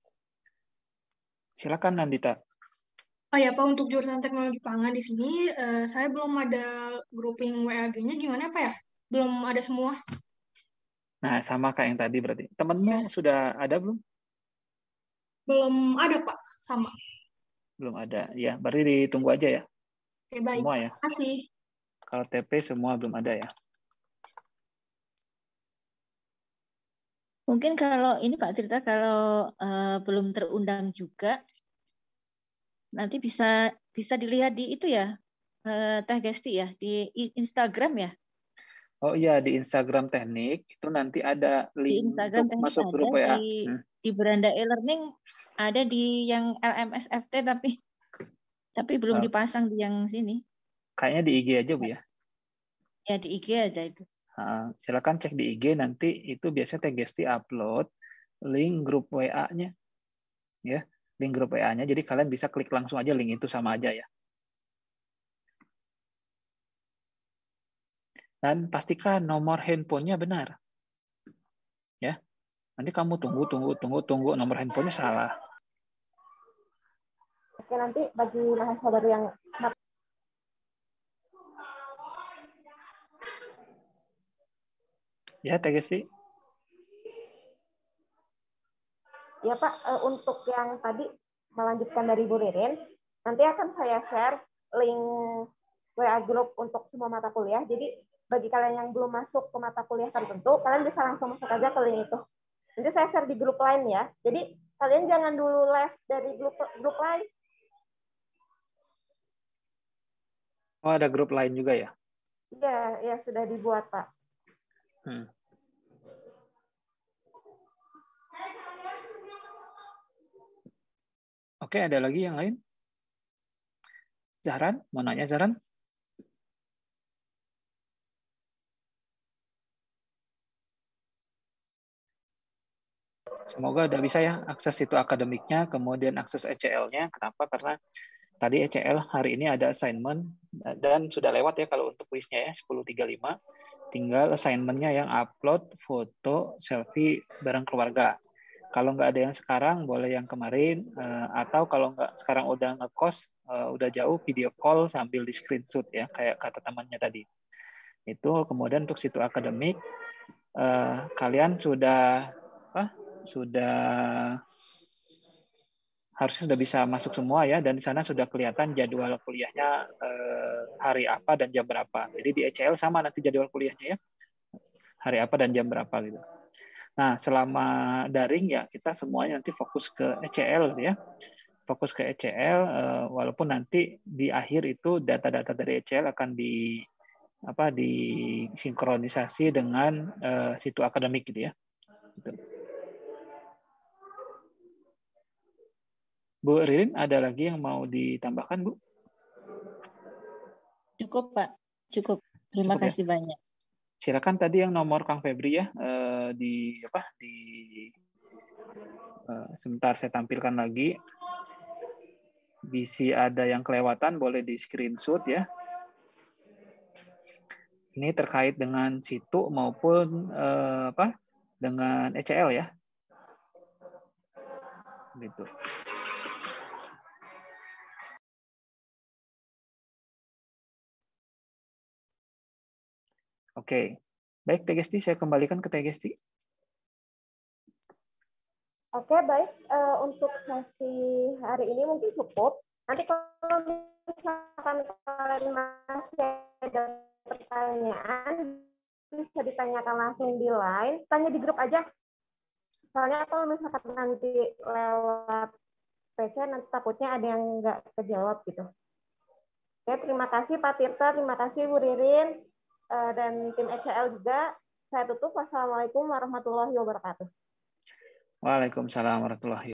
Silakan Nandita. Oh ya, Pak, untuk jurusan teknologi pangan di sini, eh, saya belum ada grouping W A G-nya, gimana, Pak ya? Belum ada semua. Nah, sama kayak yang tadi berarti. Temenmu ya. Sudah ada belum? Belum ada, Pak. Sama. Belum ada. Ya, berarti ditunggu aja ya. Oke, baik, semua Pak. ya. Terima kasih. Kalau T P semua belum ada ya. Mungkin kalau ini Pak Tirta, kalau uh, belum terundang juga, nanti bisa bisa dilihat di itu ya, uh, Teh Gesti ya, di Instagram ya. Oh iya, di Instagram teknik itu nanti ada link Di Instagram untuk teknik masuk ada, grup W A. di, Hmm. di Beranda e-learning ada, di yang L M S F T tapi tapi belum Oh. dipasang di yang sini. Kayaknya di I G aja Bu ya. Ya di I G ada itu. Nah, silakan cek di I G, nanti itu biasanya Teh Gesti upload link grup W A-nya. Ya, link grup W A-nya. Jadi kalian bisa klik langsung aja link itu, sama aja ya. Dan pastikan nomor handphonenya benar. Ya. Nanti kamu tunggu, tunggu, tunggu, tunggu, nomor handphonenya salah. Oke, nanti bagi mahasiswa baru yang ya, Teh Gesti. Ya Pak, untuk yang tadi melanjutkan dari Bu Ririn, nanti akan saya share link W A group untuk semua mata kuliah. Jadi bagi kalian yang belum masuk ke mata kuliah tertentu, kalian bisa langsung masuk aja ke link itu. Nanti saya share di grup lain ya. Jadi kalian jangan dulu left dari grup grup lain. Oh, ada grup lain juga ya? Iya, ya sudah dibuat Pak. Hmm. Oke, ada lagi yang lain? Zahran, mau nanya Zahran? Semoga udah bisa ya akses itu akademiknya, kemudian akses E C L-nya. Kenapa? Karena tadi E C L hari ini ada assignment, dan sudah lewat ya kalau untuk kuisnya ya, sepuluh tiga puluh lima. Tinggal assignment-nya yang upload foto selfie bareng keluarga. Kalau nggak ada yang sekarang, boleh yang kemarin, atau kalau nggak sekarang udah ngekos, udah jauh, video call sambil di screenshot ya, kayak kata temannya tadi. Itu kemudian untuk situ akademik, kalian sudah apa? Sudah harusnya sudah bisa masuk semua ya, dan di sana sudah kelihatan jadwal kuliahnya hari apa dan jam berapa. Jadi di E C L sama nanti jadwal kuliahnya ya, hari apa dan jam berapa gitu. Nah, selama daring ya kita semuanya nanti fokus ke E C L ya. Fokus ke E C L walaupun nanti di akhir itu data-data dari E C L akan di apa disinkronisasi dengan uh, situ akademik gitu ya. Gitu. Bu Ririn, ada lagi yang mau ditambahkan, Bu? Cukup, Pak. Cukup. Terima Cukup, kasih ya? banyak. Silakan tadi yang nomor Kang Febri ya, uh, di apa di uh, sebentar saya tampilkan lagi. Bisi ada yang kelewatan boleh di screenshot ya. Ini terkait dengan situ maupun eh, apa dengan E C L ya. Gitu. Oke. Baik, Teh Gesti, saya kembalikan ke Teh Gesti. Oke, baik. Uh, untuk sesi hari ini mungkin cukup. Nanti kalau misalkan kalian masih ada pertanyaan, bisa ditanyakan langsung di line. Tanya di grup aja. Soalnya kalau misalkan nanti lewat P C, nanti takutnya ada yang nggak kejawab gitu. Oke, terima kasih Pak Tirta, terima kasih Bu Ririn, uh, dan tim E C L juga. Saya tutup. Wassalamualaikum warahmatullahi wabarakatuh. Waalaikumsalam warahmatullahi wabarakatuh.